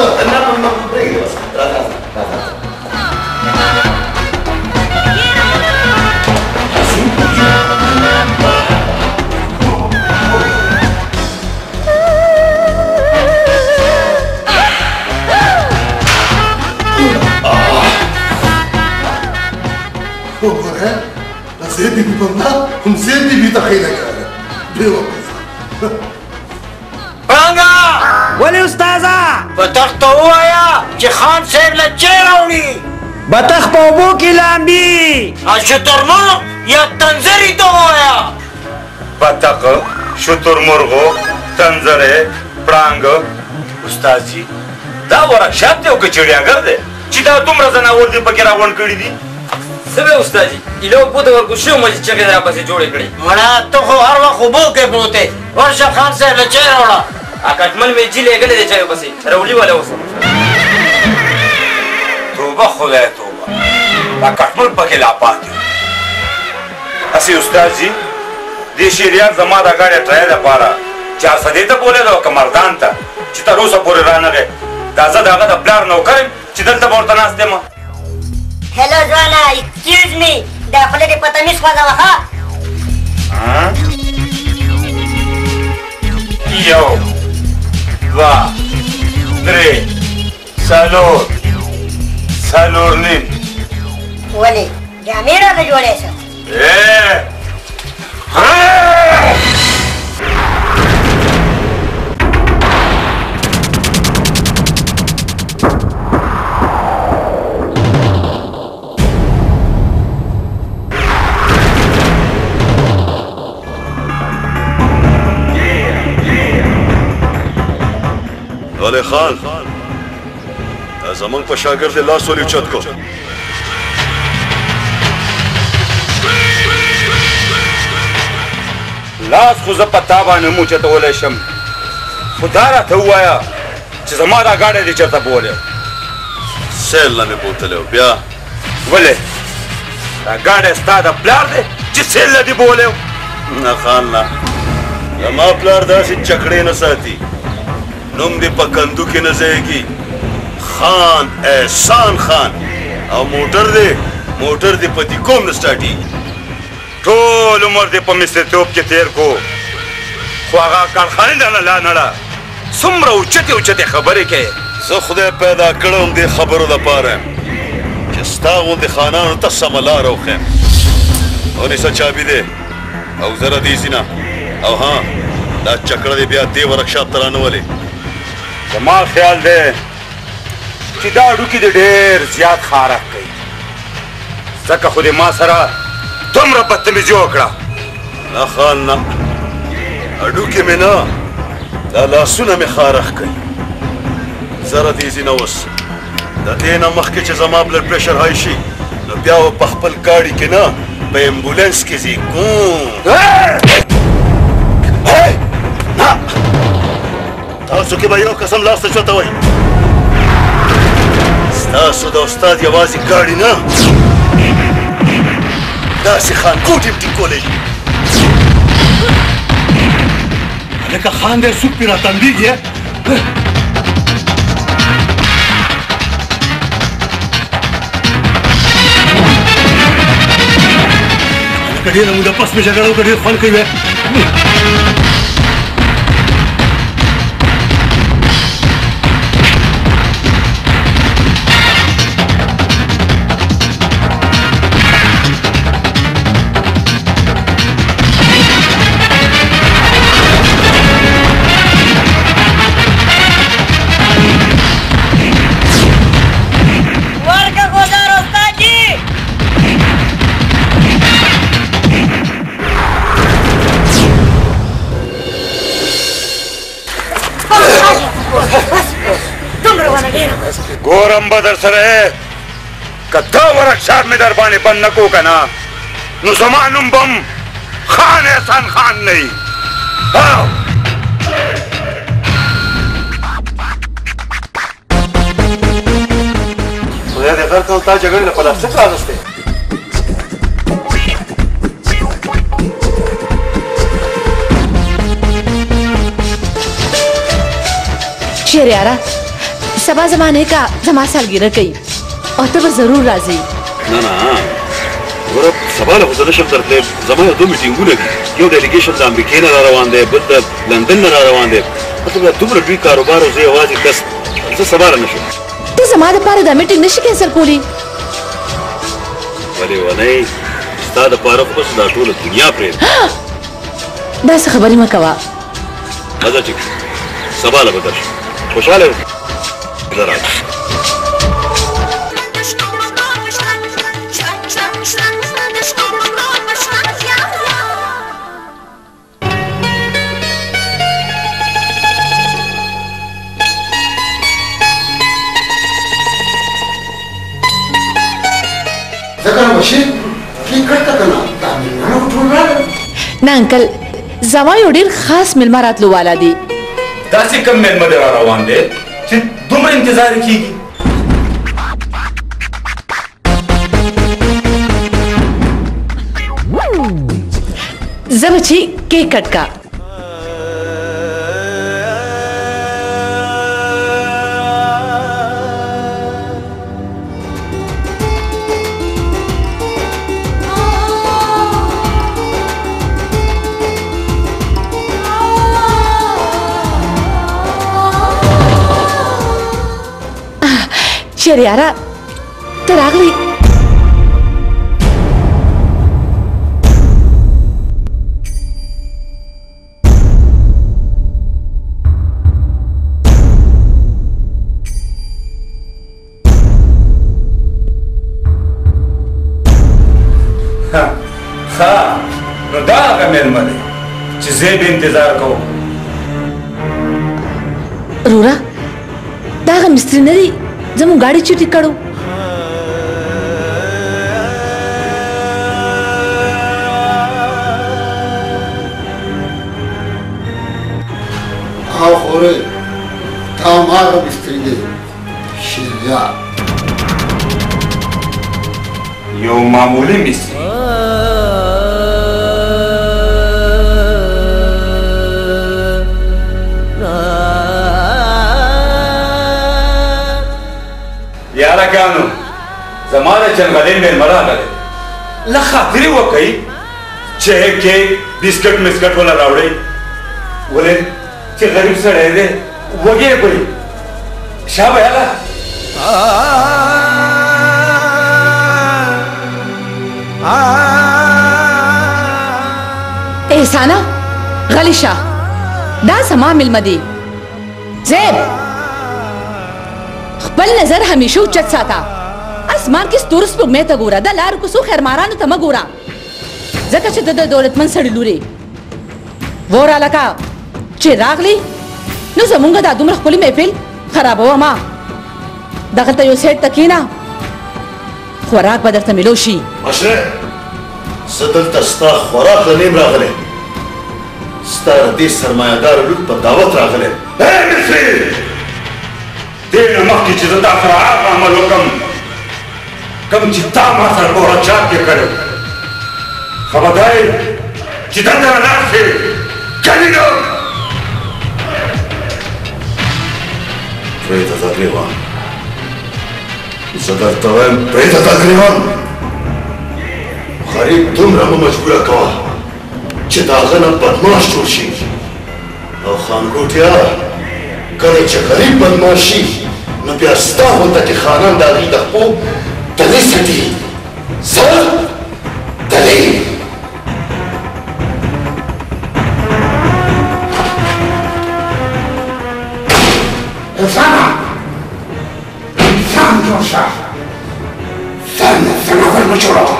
وګوره زه بي بي بنګله هم زه بي بي ته ښې لګېږم بېوقوفه پړانګه ولې استاذه بطخ ته ووایه چې خان صاحب له چای راوړي بطخ په اوبو کې لامبي شترمرغ یا تنزري ته ووایه بطخ شترمرغو تنزرې پړانګ استاد جي دا ورکشاپ دی او که چړیاګر دی چې دا دومره ځناور دي پکې راغونډ کړي دي څه به استاد جي ایلو پوته ورکوشي مې چې چغې راپسې جوړې کړې مړه ته خو هر وخت اوبو کې پروت یې ورشه خان صاحب له چای راوړه اکټمل مې جي لېږلې دی چایو پسې راولي والا اوس توبه خدای توبه دا کټمل پکې لا پاتې اسی استاد جي دې شریعت زما دا ګاډی ټرای لپاره چار سدې ته بولې دا که مردان ته چې تر اوسه پورې رانغې دا زه د هغه د پلار نوکر یم چې دلته به ورته ناست یم هلو ځوانه ایکسکیوز می دا خولې دې په تمیز خوځوه ښه یو دوه درې څلور نیم ولې جامې راته جوړې شه ولی خان زمان په شاګرد لاس ولې اوچت کو لاس خو زه په تا باندې هم اوچتولی شم خو دا راته ووایه چې زما دا ګاډی دې چېرته بولې سیل نه مې بوتلی و بیا ولې دا ګاډی ستا د پلار دی چې سیل نه دې بولې نه خان نه زما پلار داسې چکړې نه ساتي نوم دې په کندو کې نه ځایږي خان احسان خان او موټر دې په دې کوم نه سټارټېږي ټول عمر دې په مسترتوب کې تېر کو خو هغه کارخانې نه لا نړه څومره اوچتې خبرې کوې زه خدای پیدا کړم دې خبرو لپاره چې ستا غوندې خانانو ته سمه لاره وښیم ونیسه چابي دی او زره دې ځینه او ها دا چکړه دې بیا دې ورکشاپ ته رانولې زما خیال دی چې دا اډوکي دې ډېر زیات خارق کوي ځکه خو دې ما سره دومره بدتمیزي وکړه نه خان نه اډوکې مې نه دا لاسونه مې خارق کوي زره دې ځینه اوس د دې نه مخکې چې زما بلډ پریشر های شي نو بیا به په خپل ګاډي کې نه په امبولانس کې ځي نه تاسو کې به یو قسم لاس ته چوته وایي ستاسو د استاد یوازې ګاډي نه داسې خانکوټ یې ټینګولی شي هلکه خان دی سوک پې راتندېږي कड़िए ना मुझे पस में झगड़ा कड़िए फन कई है गोरम बदर सरे कद्दा वरक शार में दरबाने बन नको कना नुज़मानुम बम खान एहसान खान नहीं हाँ खुदा देखा तो ता जगह न पलाश से कागज थे शेर यारा सबा जमाने का जमा सालगिरह कई और तो वो जरूर राजी ना ना ورب سباله خو زه نشم درتلی زما یو دوه میټینګونه دي یو ډیلیګیشن د امریکې نه را روان دی بل د لندن نه را روان دی مطلب دومره لوی کاروبار او زه یوازې کس زه سبا رانشم ته زما دپاره دا میټینګ نشي کینسل کولی ولې ونی ستا دپاره خو بس دا ټوله دنیا پرېږده داسې خبرې مه کوه ښه ټیک سباله به درشم خوشحاله یې زه راځم ना अंकल زما یو ډیر خاص مېلمه راتلو والا دی داسې کم مېلمه دې را روان دی چې دومره انتظار کېږي زه بچي کیک کټ کا شریاره ته راغلی نو دا هغه مېلمه دی چې زه به انتظار کوم رورا دا هغه مستري نه دی زموږ ګاډي چې ټیک کړو او خوره تا هماغه مستري دی شریعه یو معمولی مستري یارکانو زما د چنغلې مېلمه راغلی لږ خاطرې وکئ چې کیک بسکټ مسکټ وله راوړئ ولې چې غریب سړی دی وږی خوري شابه یاله احسانه غلی شه دا زما مېلمه دی زیب خپل نظر همیشه اوچت ساته اسمان کې ستورو سپوږمۍ ته ګوره د لارو کوڅو خیرمارانو ته مه ګوره ځکه چې ته د دولتمند سړي لورې وره هلکه چې راغلی نو زمونږ دا دومره ښکلي محفل خرابوه ما دغلته یو سیټ ته کښېنه خوراک به درته میلو شي مشره زه دلته ستا خوراک له نیم راغلی ستا د دې سرمایهداره لور په دعوت راغلی دې نه مخکې چې زه تا سره هغه عمل وکړم کوم چې تا ما سره په ورچات کې کړی خبردار یې چې دلته راناست یې کني نو پرېږده دا ګریوان زه درته وایم پرېږده دا ګریوان غریب دومره مه مجبوره کوه چې د هغه نه بدماش جوړ شي او خانګوټیا کله چې غریب بدماش شي نو بیا ستا غونته کې خانان د هغې د خپو دلې سټي زه دلې انسانا انسان جوړ شه ځناور مه جوړوه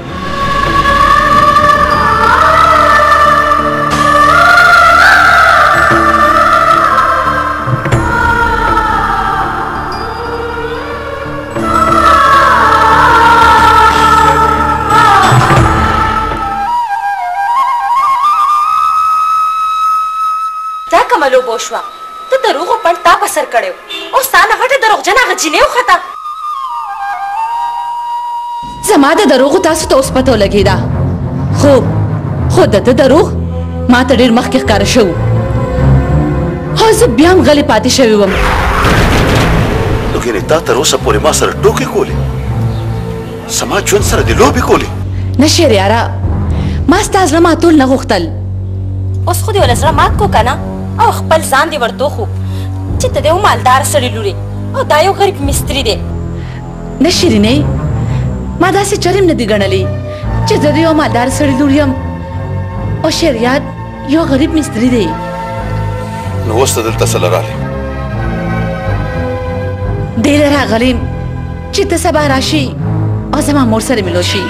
بوشوا ته دروغو پړ تا پسر کړو او ستانه غټه دروغجن هغه جنې وخته زما د دروغو تاسو ته اوس پته ولګېده خو د دروغ ما ته ډېر مخکې ښکاره شو او زه بیا هم غلې پاتې شوې وم نو ګینې تا تر اوسه پورې ما سره ټوکې کولې زما ژوند سره دې لوبې کولې نه شهریاره ما ستا زړه ماتول نه غوښتل اوس خو دې ول زړه مات کو که نه او خپل ځان دې ورته خو چې ته د یو مالدار سړي لورې او دا یو غریب مستري دی نه شیرینې ما داسې چرم نه دي ګڼلې چې زه د یو مالدار سړي لور یم او شهریار یو غریب مستري دی نو اوس ته دلته څه له رالې دې له راغلې یم چې ته سبا راشي او زما مور سره ملو شي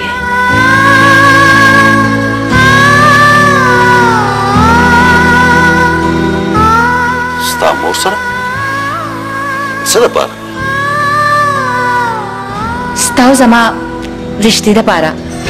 ستا مور سره څه دپاره ستا او زما رشتې دپاره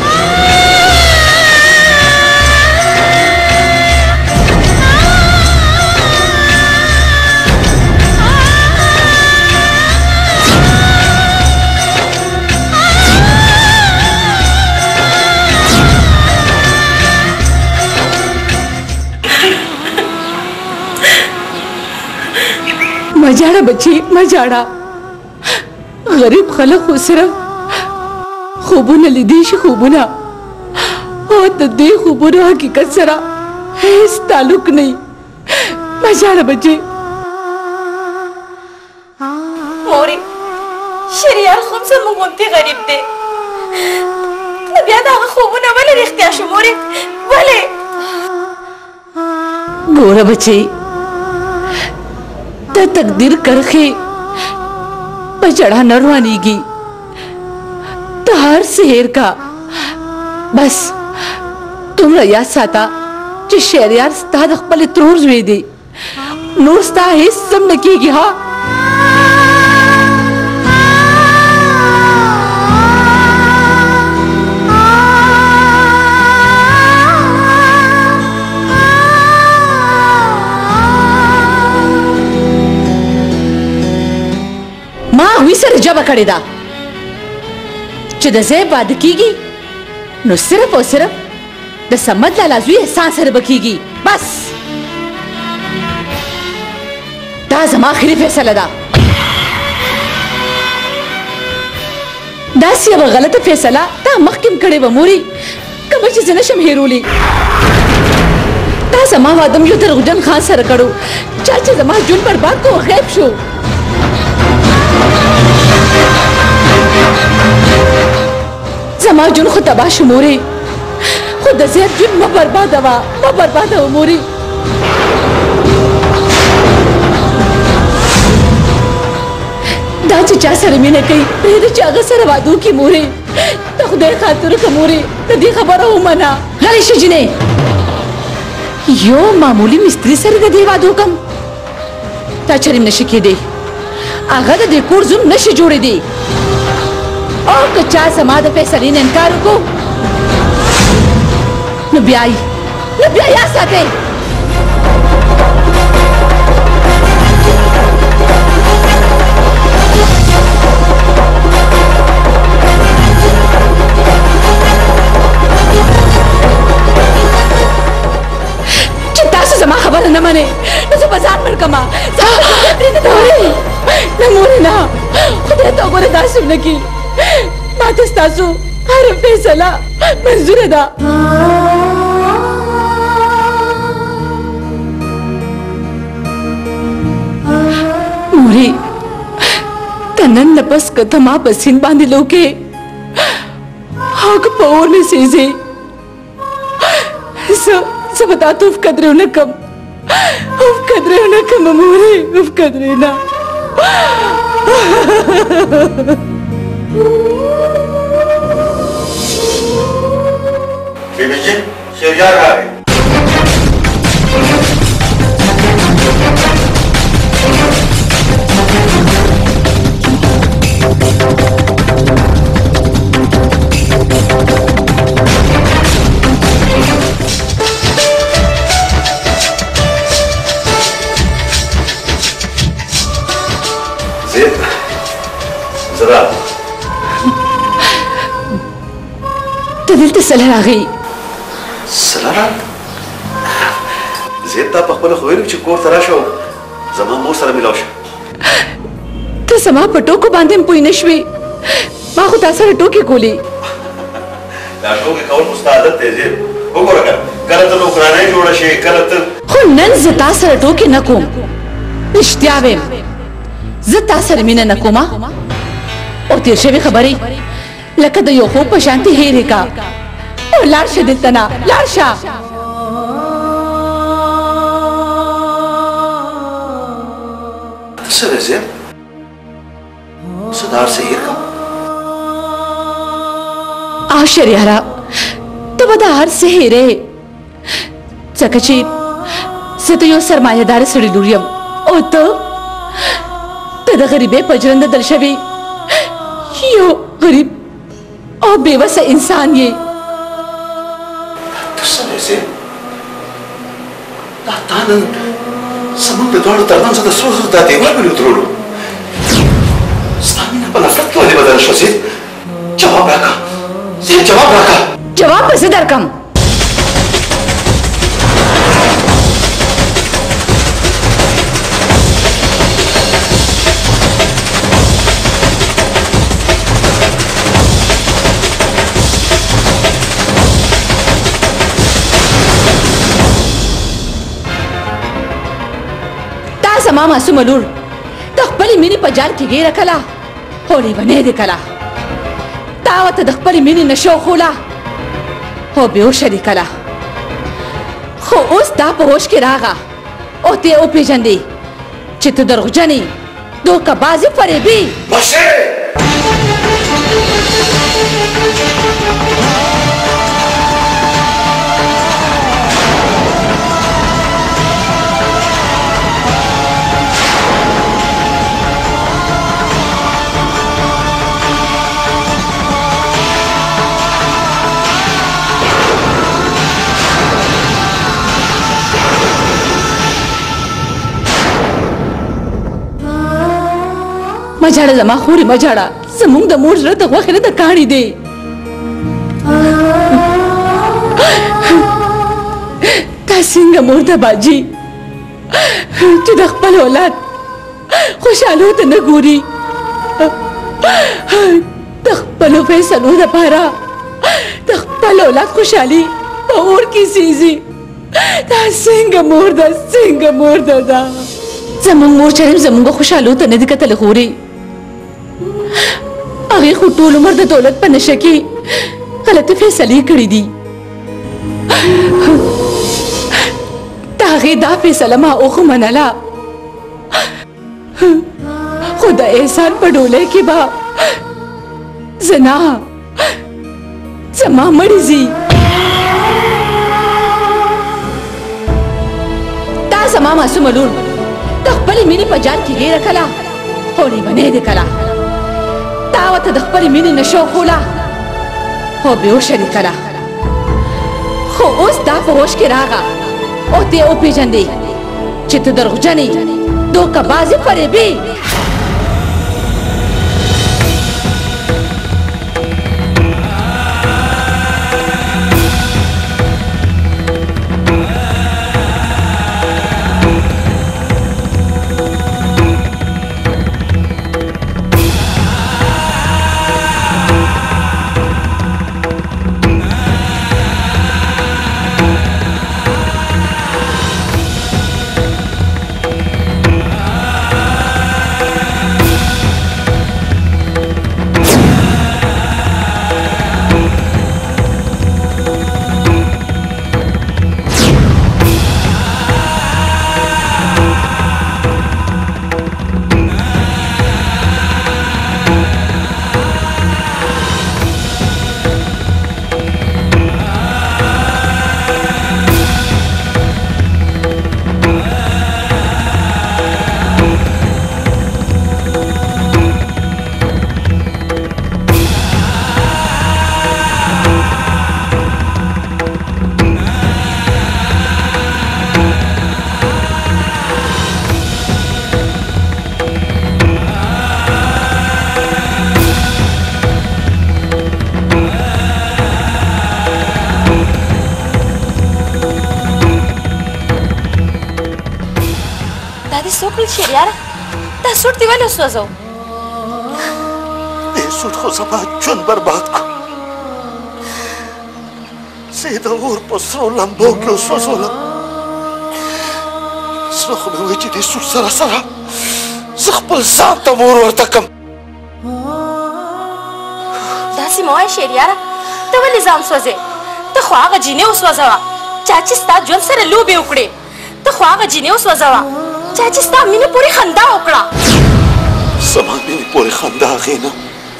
مجاړه بچی مجاړه غریب خلک خو صرف خوبونه لیدی شي خوبونه او د دې خوبونو حقیقت سره هیڅ تعلق نه مجاړه بچی مورې شهریار خو هم زموږ غوندې غریب دی نو بیا د هغه خوبونه ولې رښتیا شو مورې ولې ګوره بچی د تقدیر کرښې په چړه نه روانېږي د هر سحر کا بس دومره یاد ساته چې شهریار ستا د خپلې ترور زوی دی نور ستا هېڅ څه نه کېږي ها ما هغوی سره جبه کړې ده چې د ځای واده کېږي نو صرف او صرف د صمد لالا زوی احسان سره به کېږي بس دا زما آخري فیصله ده داسې یوه غلطه فیصله تا مخکې هم کړې وه مورې کومه چې زه نشم هېرولی دا زما واده م یو دروغجن خان سره کړو چا چې زما ژوند برباد کو غیب شو زما جون خو تباه شو مورې خو د زیات جون مه بربادوه مه بربادوه مورې دا چې چا سره مینه کوي پرېږده چې هغه سره واده وکړي مورې د خدای خاطر وکړه مورې د دې خبره ومنه غلی شه جینۍ یو معمولي مستري سره د دې واده وکړم دا چرېم نشي کېدی هغه د دې کور زوم نشي جوړېدی او که چا زما د فیصلې نه انکار وکړو نو بیا یاد ساتئ چې تاسو زما خبره نه منئ نو زه به ځان مړ کړمه نه مورې نه خدای ته وګوره داسې ونه کړي ما ته ستاسو हर फैसला मंजूर दा मोरी तनन नपस कथमा बसिन बांधी लोके हाक पौर में सीजे सब बता तू कदरे उनकम मोरी कदरे ना बीबी जी शहरियार आ गए। जरा तो दिल ते सलह आ गई सलारा زيد تا په خپل خویل چې کور ته راشو زما مور سره ملاو شه ته سما پټو کو باندې پوي نشوي ما خو تاسو سره ټوکی کولی دا ټوکی کول مو ستاسو ته زه وګورم کله ته اوکرانه جوړ شي کله ته خو نن زه تاسو سره ټوکی نکوم رښتیا ویم زه تاسو سره مینه نکوم او تیر شوی خبري لکه د یو خوب په شانتي هېرې کا او لاړ شه دلته نه لاړ شه څه دی زه صدار سے هېر کوم شریاره ته به د هر څه هېرې ځکه چې زه د یو سرمایهدار سړي لور یم او ته د غریبۍ په ژرنده دل شوي یو غریب او بېوسه انسان یې ته څه دی زه دا تا نن زموږ د دواړو ترمنځ د سرو زرو دا دیوال ولې ودرولو ستا مینه په نفرت کې ولې بدله شوه زید جواب راکړه زید جواب راکړه جواب به زه درکړم زما معصومه لور د خپلې مینې په جال کې ګیره کله خو لیونۍ دې کله تا ورته د خپلې مینې نشه وښوله خو بېهوشه دې کله خو اوس دا په هوش کې راغه او ته یې وپېژندې چې ته دروغجن یې دوکهبازې فریبي مجاړه زما خورې مجاړه زموږ د مور زړه د غوښې نه د کاڼي دی تا څنګه مور ده باجي چې د خپل اولاد خوشحالو ته نه ګوري د خپلو فیصلو دپاره د خپل اولاد خوشحالي په اور کې سیزي دا څنګه مور ده څنګه مور ده دا زموږ مور چې زموږ خوشحالو ته نه دي کتلی خورې هغې خو ټول عمر د دولت په نشه کې غلطې فیصلې کړې دي د هغې دا فیصله ما اوخ منله خو د احسان په ډولۍ کې به زنا زما مړې ځي دا زما معصومه لور د خپلې مینې په جال کې ګیره کله خو لیونۍ دې کله تا ورته د خپلې مینې نشه وښوله خو بېهوشه دې کله خو اوس دا په هوش کې راغه او ته یې وپېژندې چې ته دروغجن یې دوکهبازې فریبي دې څوکړل شریاره دا سوټ دې ولې وسوځو دې سوټ خو زما ژوند برباد کړ زه یې د اور په سرو لمبو کې وسوځولم زړه خو مې وایي چې دې سوټ سره سره زه خپل ځان ته مور ورته کړم داسې مه وایه شریاره ته ولې ځان سوځې ته خو هغه جینۍ وسوځوه چا چې ستا ژوند سره لوبې وکړې ته خو هغه جینۍ وسوځوه چا چې ستا مینې پورې خندا وکړه زما مینې پورې خندا هغې نه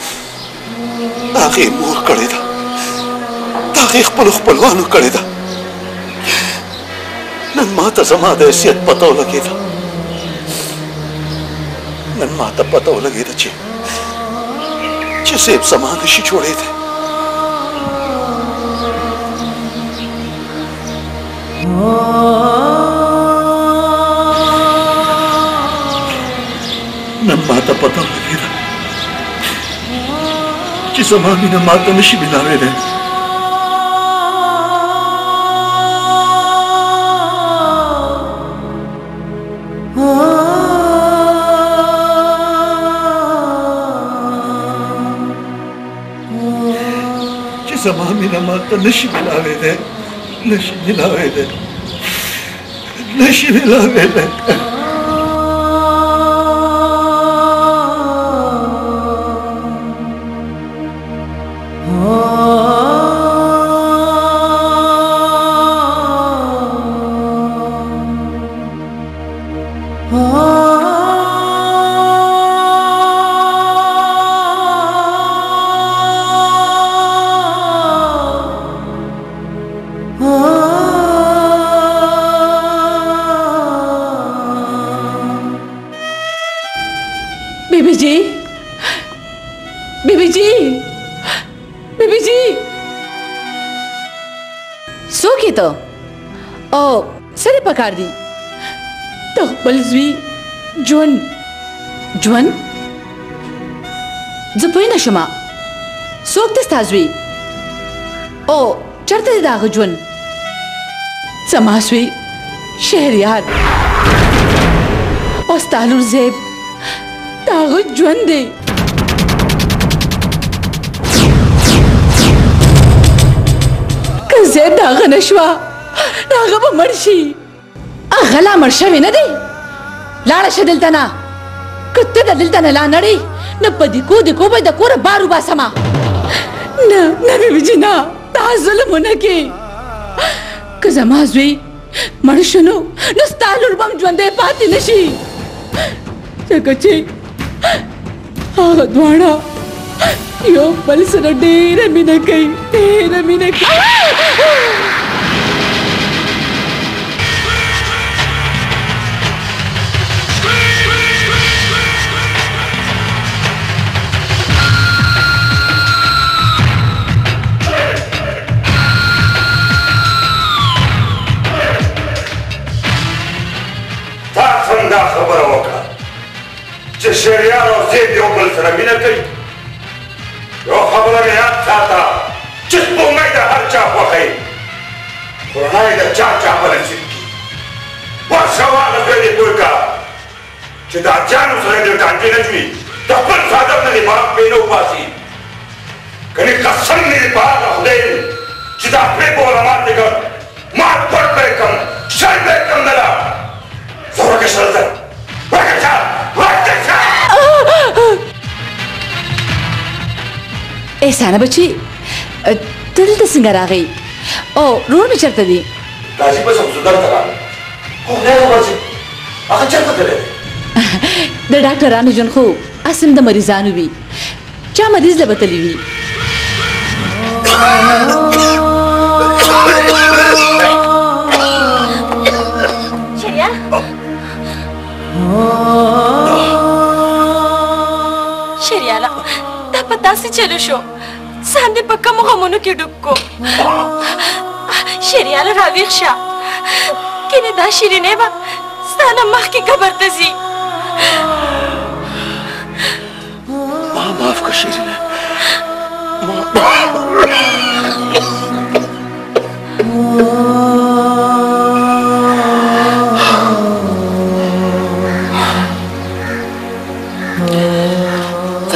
هغې مور کړې ده د هغې خپلو خپلوانو کړې ده نن ما ته زما د حیثیت پته ولګېده نن ما ته پته ولګېده چې صاحب زما نشي جوړېدی نن ما ته پته ولګېده چې زما مینه ما ته نشي ملاوېدی زما مینه ما ته نشي ملاوېدی نشي ملاوېدی نشي ملاوېدی پکار دی ته خپل زوی ژوند زه پوه نه شوم څوک دی ستا زوی او چېرته دی د هغه ژوند زما زوی شهریار او ستا لور زیب د هغه ژوند دی که زیب د هغه نه شوه نو هغه به مړ شي هغه لا مړ شوی نه دی لاړه شه دلته نه که ته د دلته نه لا نړې نه په دیکو به د کوره بار وباسمه نه بیبي جي نه دا ظلم ونه کې که زما زوی مړ شو نو ستا لور به هم ژوندی پاتې نه شي ځکه چې هغه دواړه یو بل سره ډېره مینه کوي ډېره مینه کوي دا خبره وکړه چې شهریار او زید یو بل سره مینه کوي یو خبره مې یاد ساته چې سپوږمۍ د هر چا خوښوي خو رڼا یې د چا په نصیب کي ورشه واله زوی دې پوه کړه چې د اجانو سره دې ټانټې نه جوړي د خپل صادق نه دې باغ پې نه وباسي کنې قسم مې دې په هغه خدای چې دا پرې به وله مات دې کړ مات پټ به یې کړم شل به یې کړم دله زورك شلتر وقتها احسانه بچی ته دلته څنګه راغی او رور مې چېرته دی راځي بس همسودر ته راغی خو خدای خبر چې هغه چېرته تللی دی د ډاکټرانو ژوند خو اصل د مریضانو وي چا مریض له به تللی وي شریاله دا په داسې چلو شو ځان دې په کومو غمونو کې ډوب کو شریاله راویښ شه کنې دا شیرینې به ستا نه مخکې قبر ته ځي ما معاف کړه شیرینه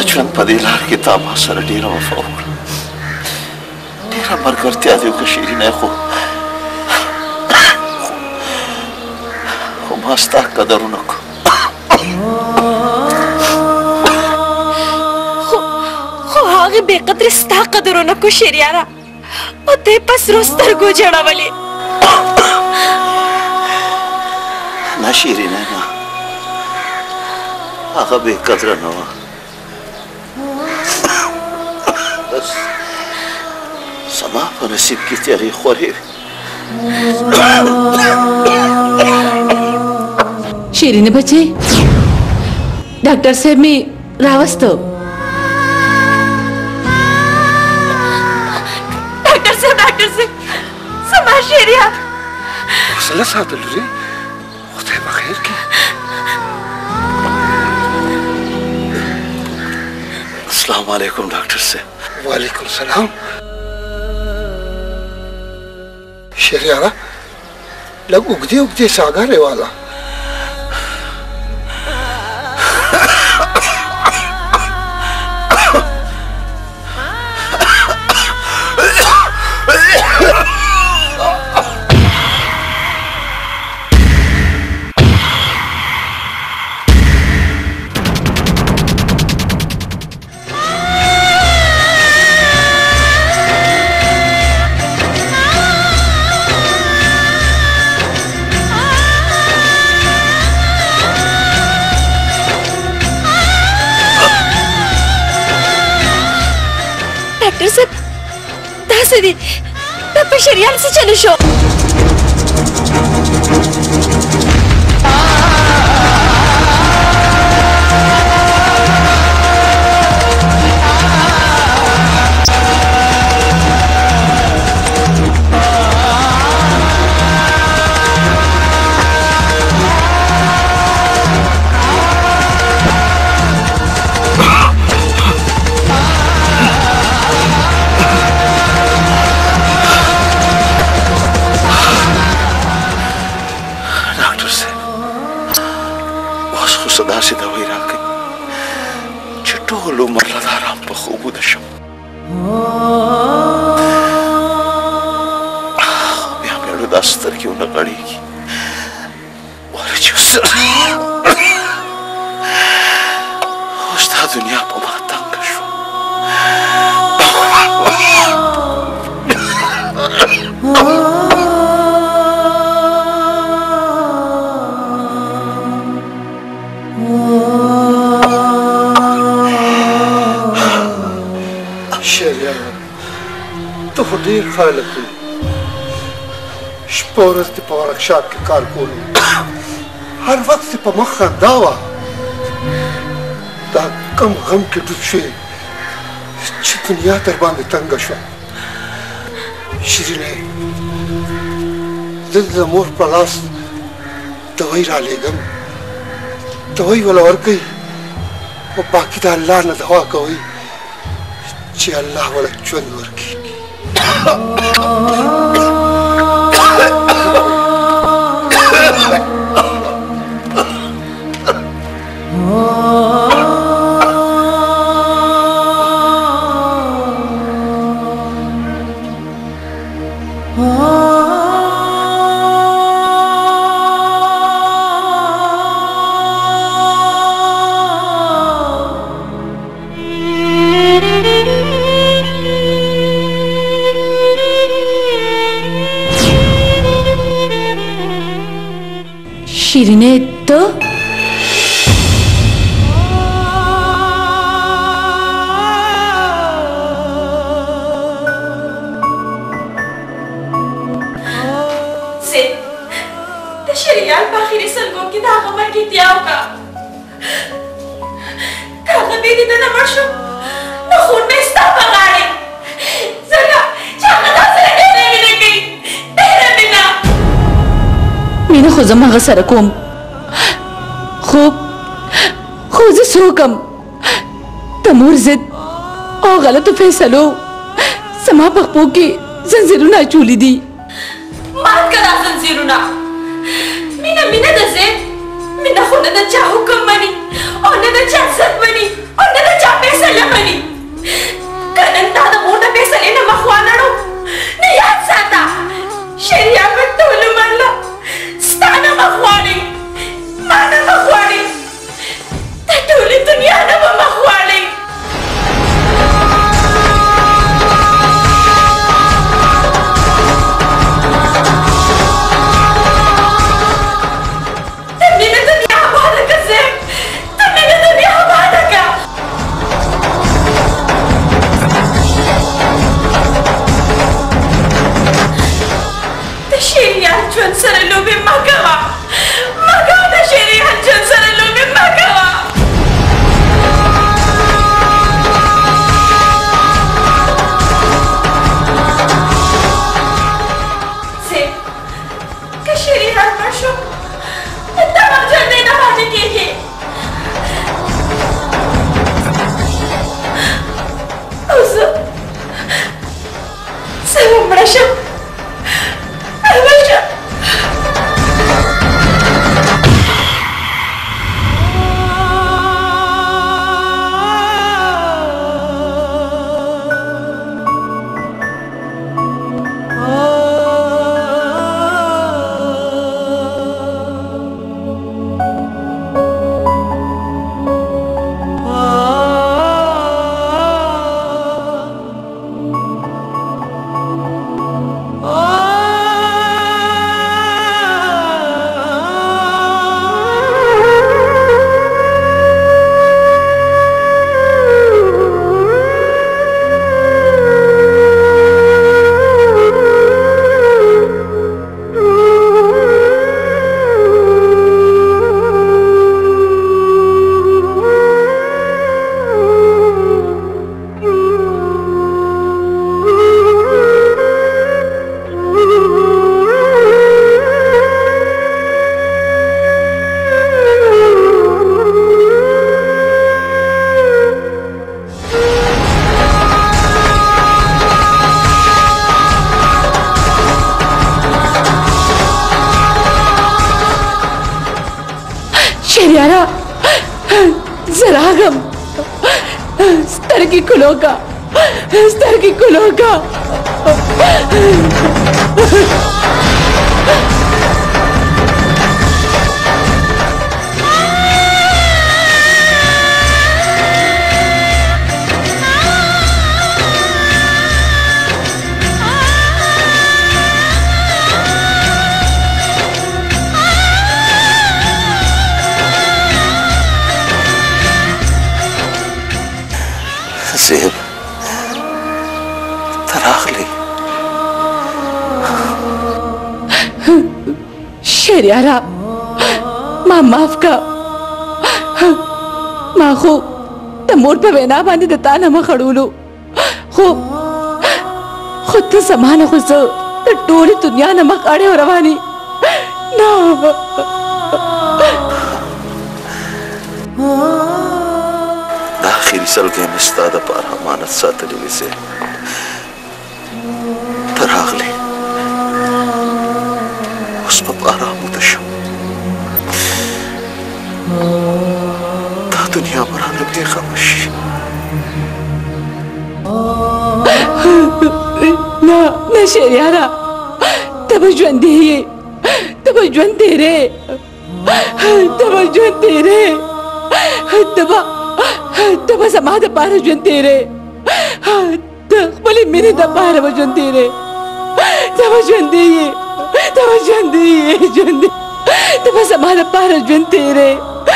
ژوند په دې لار کې تا ما سره ډېره وفا وکړه ډېره ملګرتیا دې وکړه شیرینه خو ما ستا قدر ونه کړو خو هغه بې قدرې ستا قدر ونه کړو شهریاره او دې په سرو سترګو ژړولې نه شیرینه نه هغه بې قدره نه وه بس زما په نصیب کې تیارې خورې وې شیرینه بچې ډاکټر صاحب می راوستو ډاکټر صاحب زما شهریار حوصله ساتل لري خدای به خیر کړي السلام علیکم ډاکټر صاحب وعلیکم السلام شهریاره لږ اوږدې ساګانې واله ډاکټر صاحب داسې دي دا په شریان څه چلو شو داسې دوی راکړي چې ټول عمر له د ارام په خوب ویده شم بیا مې زړه دا سترګې ونه غړېږي وایي چې اوس دا دنیا په ما تنګه شوه ته خو ډېر خلک وي شپه ورځ دې په ورکشاپ کې کار کولو هر وخت دې په مخ خندا وه دا کم غم کې ډوب شوې چې دنیا در باندې تنګه شوه شیرینې زه د مور په لاس دوی رالېږم دوی وله ورکوي او باقي د الله نه دعا کوئ چې الله وله ژوند ورکړي شیرینه تو د شریعت په اخري سلګو کې د هغه مرګ اتیا وکړه که هغه بې دې نه مړ شو نو خون مې ستا په غاړې ځکه چې هغه تا سره ډېره مینه کوي ډېره مینه مینه خو زما هغه سره کوم خو زه څه وکړم د مور ضد او غلطو فیصلو زما په خپو کې زنځیرونه اچولي دي مات که دا زنځیرونه مینه د ضد مینه خو نه د چا حکم مني او نه د چا عزت مني او نه د چا پیسه आगम स्तर की खुलोगा स्तर की खुलोगा सेब तराखली शेरियारा मां माफ का मां खो तमोर पे वेना बांधी देता ना मां खड़ूलू खो खुद तो समान खुद तो टोरी दुनिया ना मां काढ़े हो रवानी ना आखिरी सलगे में स्ताद पार अमानत सातली से तरागले उस पर पारा मुतशम ता दुनिया मरा लगे खामोशी ना ना शेरियारा तब जुन दिए तब जुन तेरे तब समाध पार जुन तेरे बोले मेरे दबार जुन तेरे तब जुन दिए तब समाध पार जुन तेरे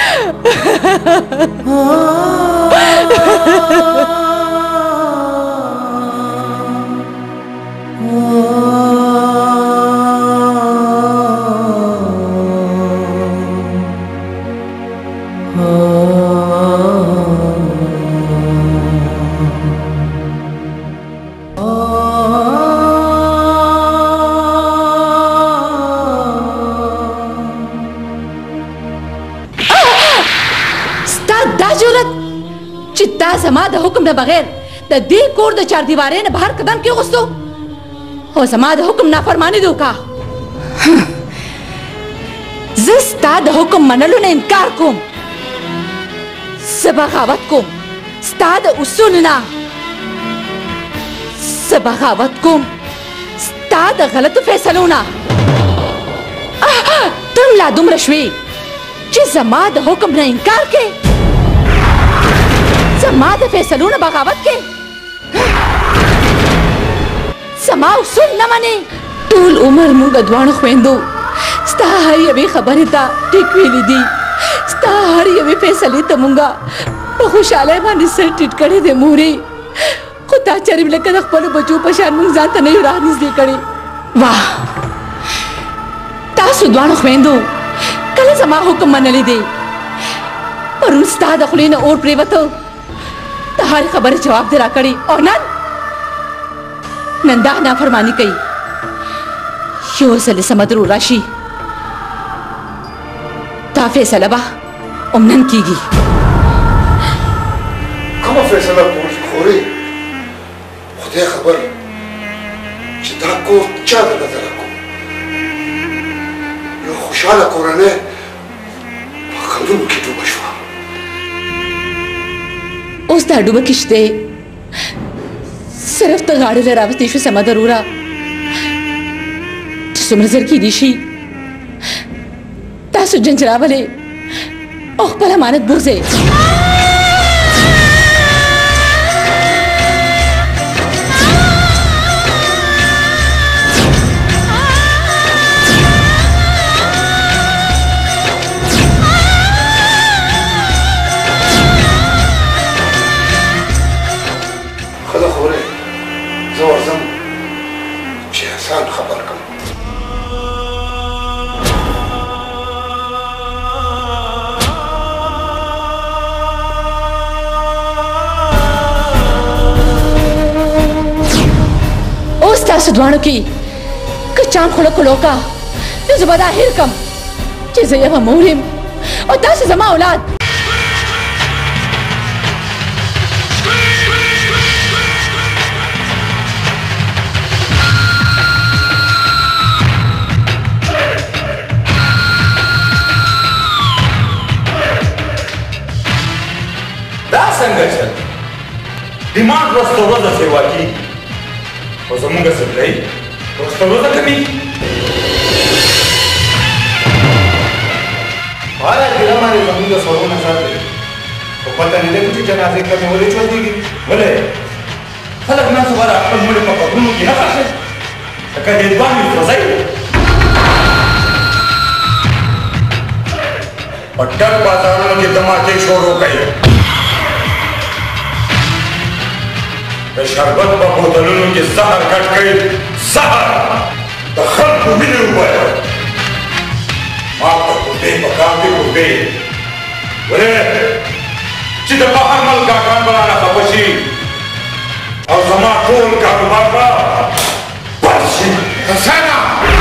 समाद हुक्म न बगैर द दी कोर द चार दीवारें न बाहर कदम क्यों गुस्तो हो समाद हुक्म ना फरमाने दो का जिस्ताद हुक्म मनलो ने इनकार को सबगावत को स्ताद उसूल ना सबगावत को स्ताद गलत फैसलो ना तुम लादुम रश्वी जिस समाद हुक्म ने इनकार के समाद फैसलों न बगावत के समा उसूल न माने टूल उमर मुंग अद्वान खुएंदो स्ता हरी अभी खबर था टिकवेली दी स्ता हरी अभी फैसले तमुंगा बहुशाले माने सर टिटकड़े दे मोरे खुदा चरिम लेकर अखबार बच्चों पशान मुंग जानता नहीं राह निस दे करे वाह तासु अद्वान खुएंदो कल समा हुक्म मनले दे पर उन स्ता दखले न और प्रेवतो तहारी खबर जवाब दे राकड़ी और नंदा ना फरमानी कही यो सले समदरू राशि ता फैसला बा उमनन कीगी कम फैसला पूछ खोरे खुदे खबर चिता को चाद नजर को यो खुशाला कोरने खलुम की तो बशवा उस दाडू में किश्ते सिर्फ तो गाड़ी ले रावत देशों समा दरूरा सुमरजर की दिशी तासु जंजरा वाले ओह पर अमानत बोझे खबर कम उस तासुद्वाणु की कच्चान खुलो खुलो का जुबदा हिरकम चीज़ ये मोहरिम और तासु जमा औलाद څنګه چل دماغ ورځ تر ورځه سیوا کېږي خو زموږ سپلۍ ورځ تر ورځه کمېږي هغه ګیله باندې زموږ سرونه ساتي خو پته نه لګي چې جنازې کمې ولې چودېږي ولې خلک نن سبا د خپل مړي په قبرونو کې نه ښخي لکه هندوان وي سوځوي په ډک بازارونو کې دماکې شروع کوي د شربت په بوتلونو کې زهر ګډ کوي زهر د خلکو وینې وبایي ما ته کوټې په کار کې کوټې ولې چې د بهر ملکاکان به رانه خفه شي او زما ټول کاروبار به بند شي حسنه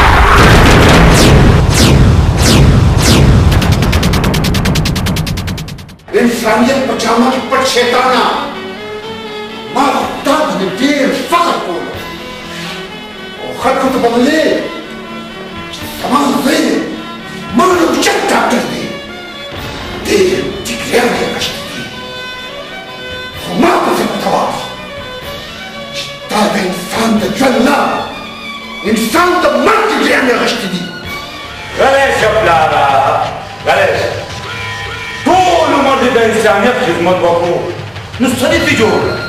انسانیت په جامه کې پټ شیطانه ما تا باندې ډېر فخر کولو او خلکو ته به ویلې چې زما زوی مړ اوچت ډاکټر دی ډېر ډګریان یې اخیستی دي خو ما پسې مه کوه چې دا د انسان د ژوند نه انسان د مرګ ډګریان یې اخیستی دي غلی شه پلاره غلی شه ټول عمر دې د انسانیت خدمت وکړو نو څه دې ترې جوړ کړه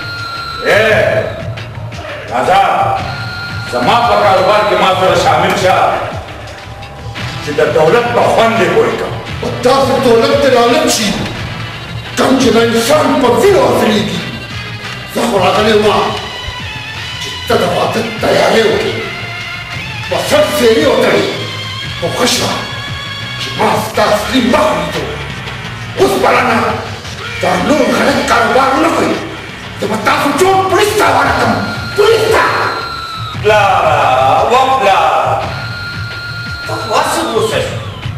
راځه زما په کاروبار کې ما سره شامل شه چې د دولت په خوند دې پوه کړم او تاسو دولت ته لالم شي کوم چې د انسان په وینو حاصلېږي زه خو راغلی وم چې ته د واده تیارې وکړې په سر څېرې وتړې خو ښه شوه چې ما ستا اصلي مخ لیدو اوس بلنه دا نور خلک کاروبار ونه کوي زه به تاسو ټول پولیس ته حواله کړم پولیس ته پلاره وپلاره ته خو هسې غوسه شو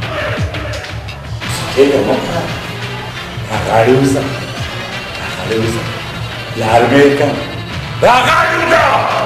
سکېږه مه کړه راغاړې اوسه راغاړې اوسه پلار مې که راغاړې اوسه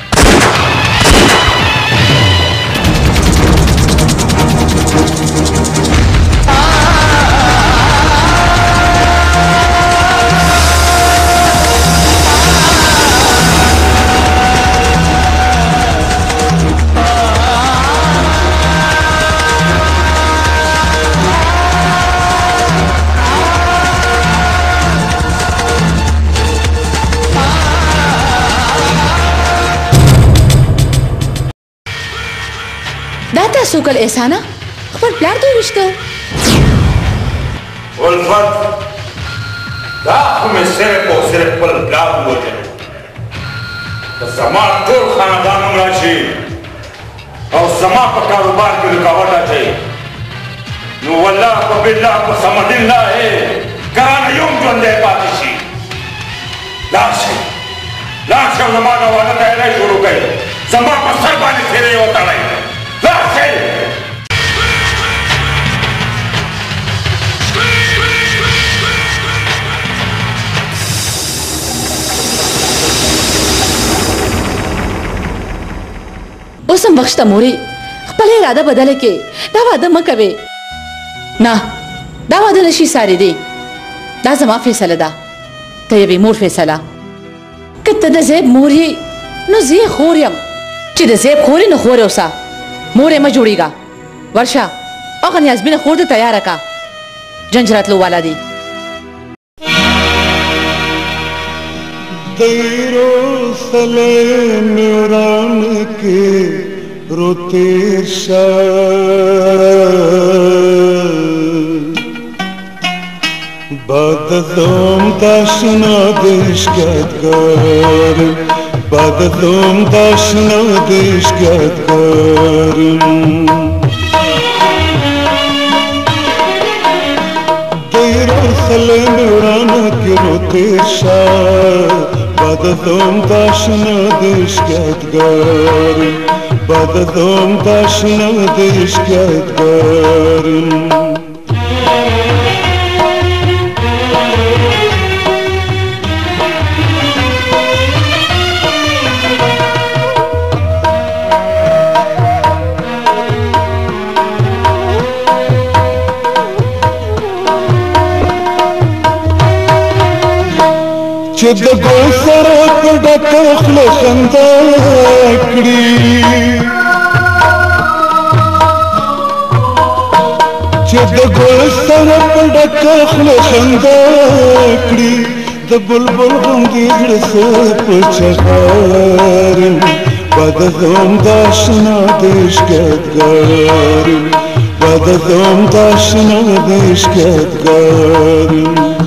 تاسو کل احسانه خپل پلار ته وشته الفت دا خو مې صرف او صرف خپل پلار ووژلو که زما ټول خاندان هم راشي او زما په کاروبار کې رکاوټ اچوي نو والله په بالله په صمد الله ګرانه یوم ژوندی پاتې شي لاړ شئ لاړ شئ او زما د واده تیاری شروع کړئ زما په سر باندې څېرې وتړئ لاړ شئ اوس هم وخت شته مورې خپله اراده بدله کړې دا واده مه کوې نه دا واده نشي سارېدی دا زما فیصله ده د یوې مور فیصله که ته د زیب مور یې نو زه یې خور یم چې د زیب خور یې نو خور اوسه مور یې مه جوړېږه ورشه هغه نیازبینه خور دې تیاره کړه جنج راتلو والا دی دیرو سلیم وران کے روتے بعد دوم داشنا دشکتگار بعد دوم داشنا دشکتگار دیرو سلیم وران کے روتے بعد دوم داشنا دشکتگار بعد دوم داشنا دشکتگار چې د ګل سره په ډکه خوله خندا کړي چې د ګل سره په ډکه خوله خندا کړي د بلبل غوندې زړه سر په چغار بددم داشنا دشکتگار بددم داشنا دشکتگار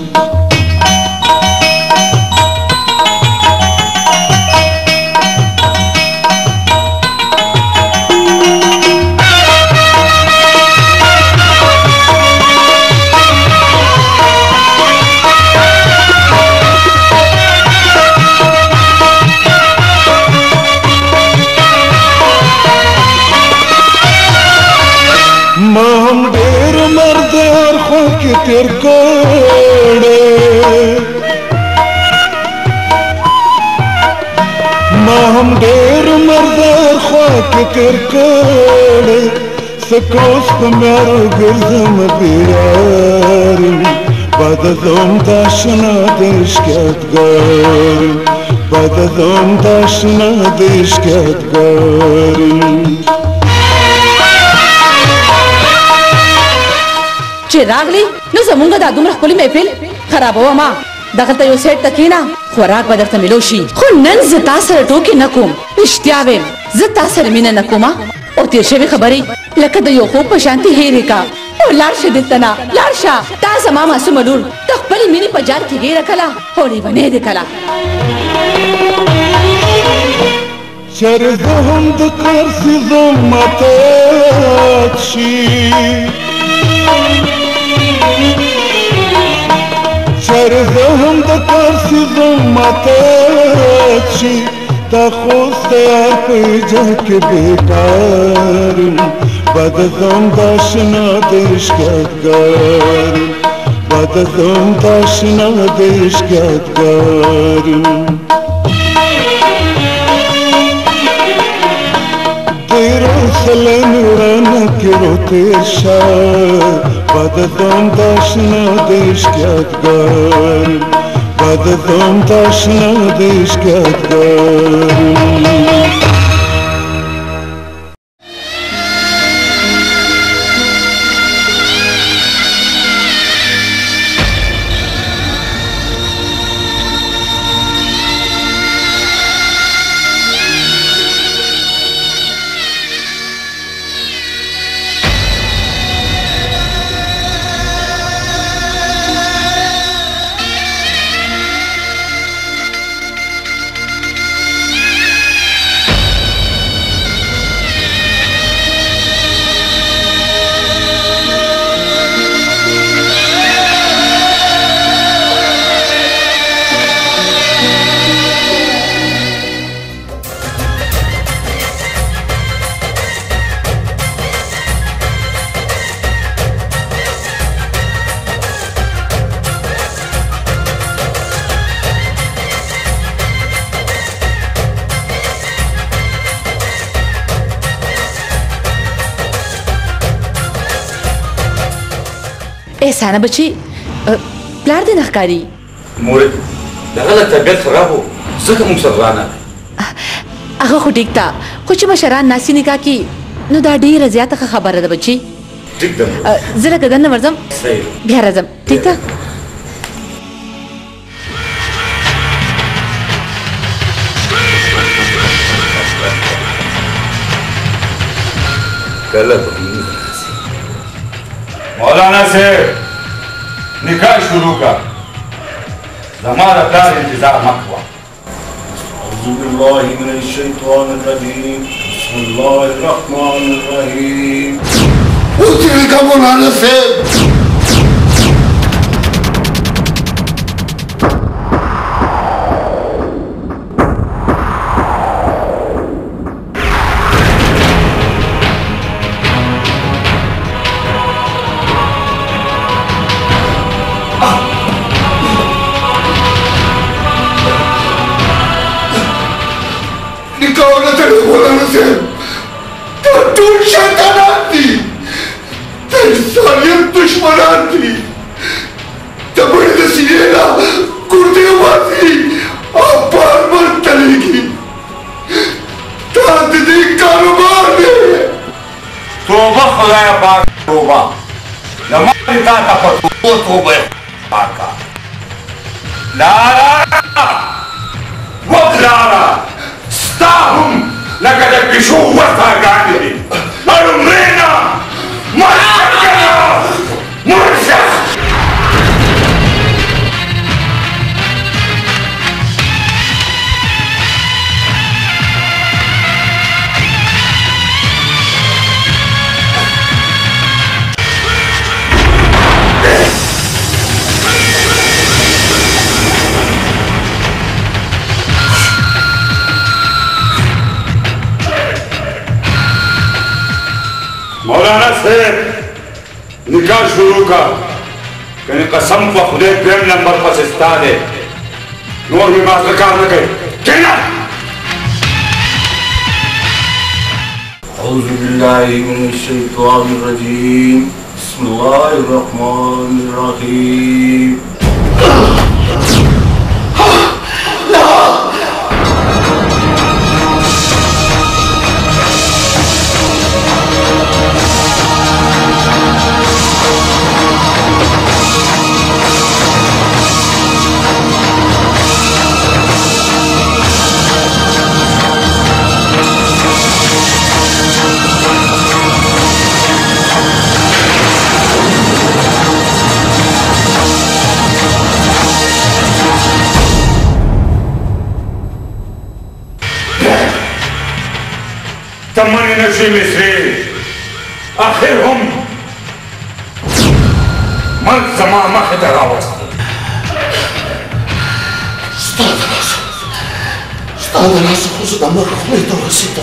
تیر کړه ما هم ډېر مردار خوا کې تیر کړه سکوس په میارو ګرځم بیار بددم داشنا دشکتګار بددم داشنا دشکتګار چې راغلی نو زمونږ دا دومره ښکلې محفل خرابوه ما دغلته یو سیټ ته کښېنه خوراک به درته میلو شي خو نن زه تا سره ټوکې نه کوم رښتیا ویم زه تا سره مینه نه کومه او تېر شوې خبرې لکه د یو خوب په شانتې هېرې کا او لاړ شه دلته نه لاړ شه تا زما معصومه لور د خپلې مینې په جال کې ګیره کله او لیونۍ دې کله چېرې زه هم د کار سیزم ماتات شي چېرې زه هم د کار سیزم ماتات شي دا خوست د یار په ایجاد کې بېکار بددم داشنا دشکتګار بددم داشنا دشکتګار دیرو سلن ورانه کې رو تېر شه بددم داشنا دشکتګار بددم داشنا دشکتګار احسانه بچی پلار دې نه ښکاري مورد دغه له طبیعت خراب و ځکه موږ سره رانه هغه خو ټیک ده خو چې مشران ناسي نکاح کوي نو دا ډېره زیاته ښه خبره ده بچی ټیک ده زه لږ دننه ورځم بیا راځم ټیک ده کله به مولانا صاحب نکاح شروع کا زمانہ پلار انتظار مت ہوا اعوذ باللہ من الشیطان الرجیم بسم اللہ الرحمن الرحیم اسی کا مولانا صاحب दुश्मनान थी तबड़ी दसीने ना कुर्ते मारती खुदाया पाक तोबा नमाज ता तफतो तोबा पाका लारा वगलारा स्ताहum लकद बिशुवता गांधी अरुमेना मरशा मरशा मौलाना से निकाह शुरू का कहीं कसम को खुदे प्रेम नंबर पर सिस्ता दे नूर में बात कार न कहे कहना औज़ु बिल्लाहि मिनश शैतानिर रजीम बिस्मिल्लाहिर रहमानिर रहीम तमन्नी नशे में से आखिर हम मल समा मख दरावत استاذ خذ دمك خليت ورسيت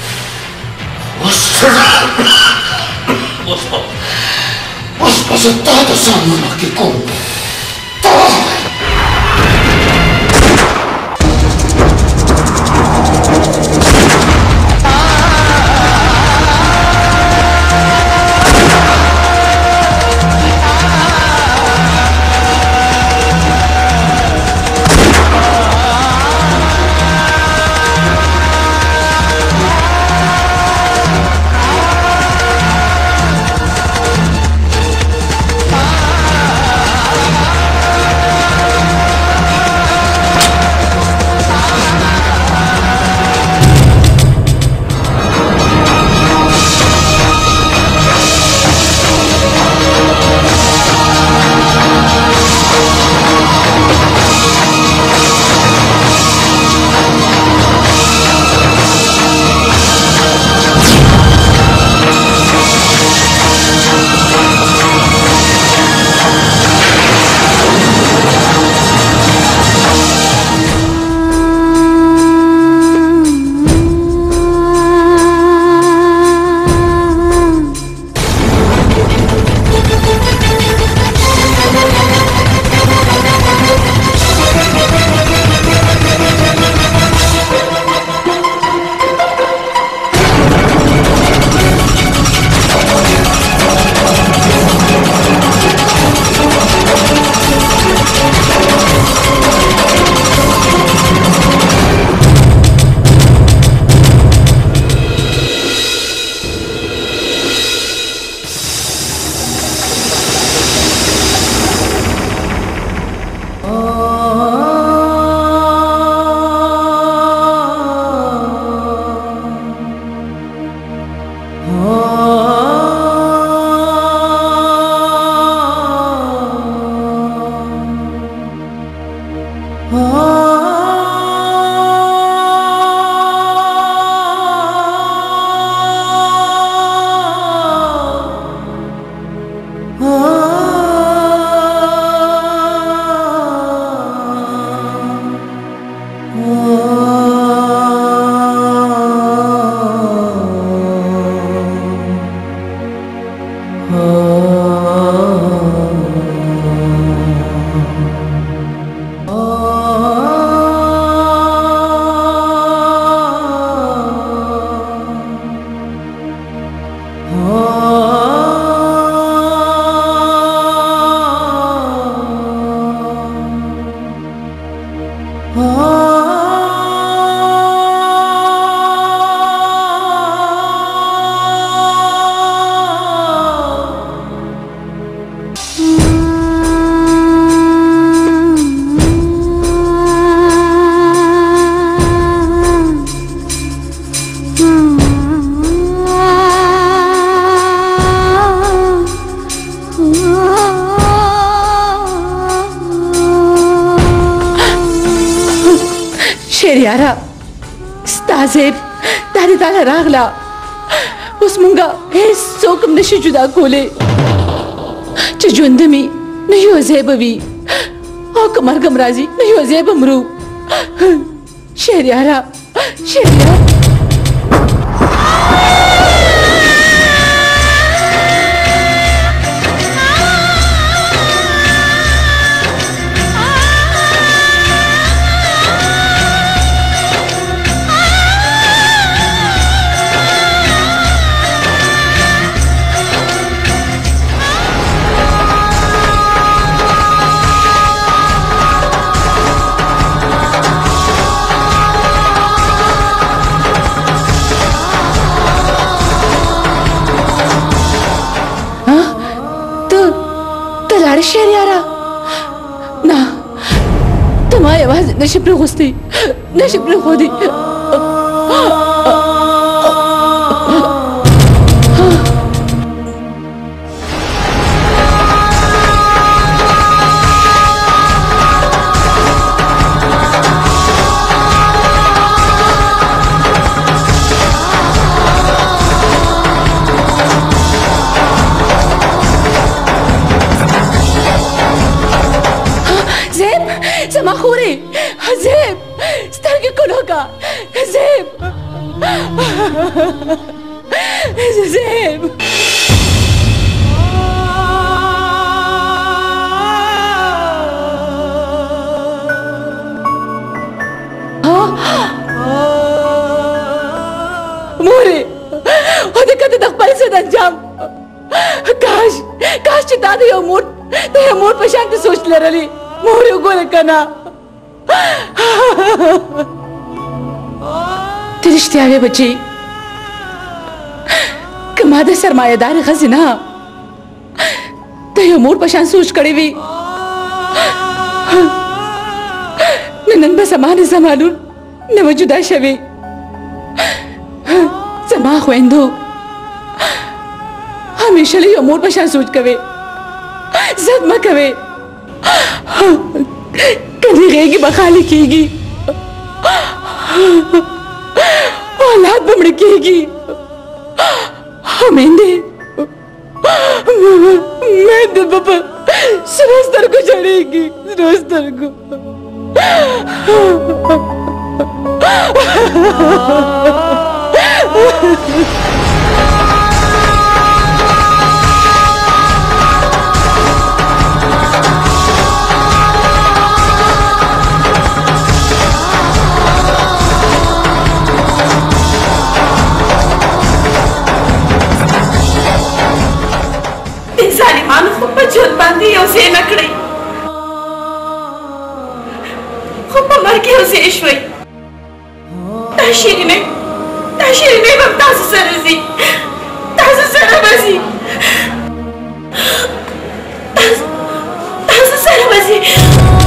وصبص التعدى صاممك يكون شهریارا ستازیب داری تاله راغلا اوس مونږه هیڅوک نشي جدا کولی چې ژوند مې نه یو ځای به وي او که مرګ م راځي نه یو ځای به مرو شهریارا شهریار شهریارا نه ته ما یوازې نشي پرېغوستی نشي پرېښودی زما خورې زیب سترګې کلوکه زیب زیب مورې او د کته د خپل څه د انجام کاش چې تا د یو مور په شان ته سوچ لرلی مورې وګوره کنه ته رښتیا وې بچی که ما د سرمایه‌دارې ښځې نه د یو مور په شان سوچ کړې وي نو نن به زما لور نه وه جدا شوې زما خویندو همیشه له یو مور په شان سوچ کوې ضد مه کوې کدی غیږې به خالي کېږي اولاد به مړه کېږي میندې به په سرو سترګو ژړېږي سرو سترګو ظالمانو خو په ژوند باندې یو ځای نه کړی خو په مرګ یو ځای شوی دا شیرینۍ به هم تاسو سره ځي تاسو سره به ځي تاسو سره به ځي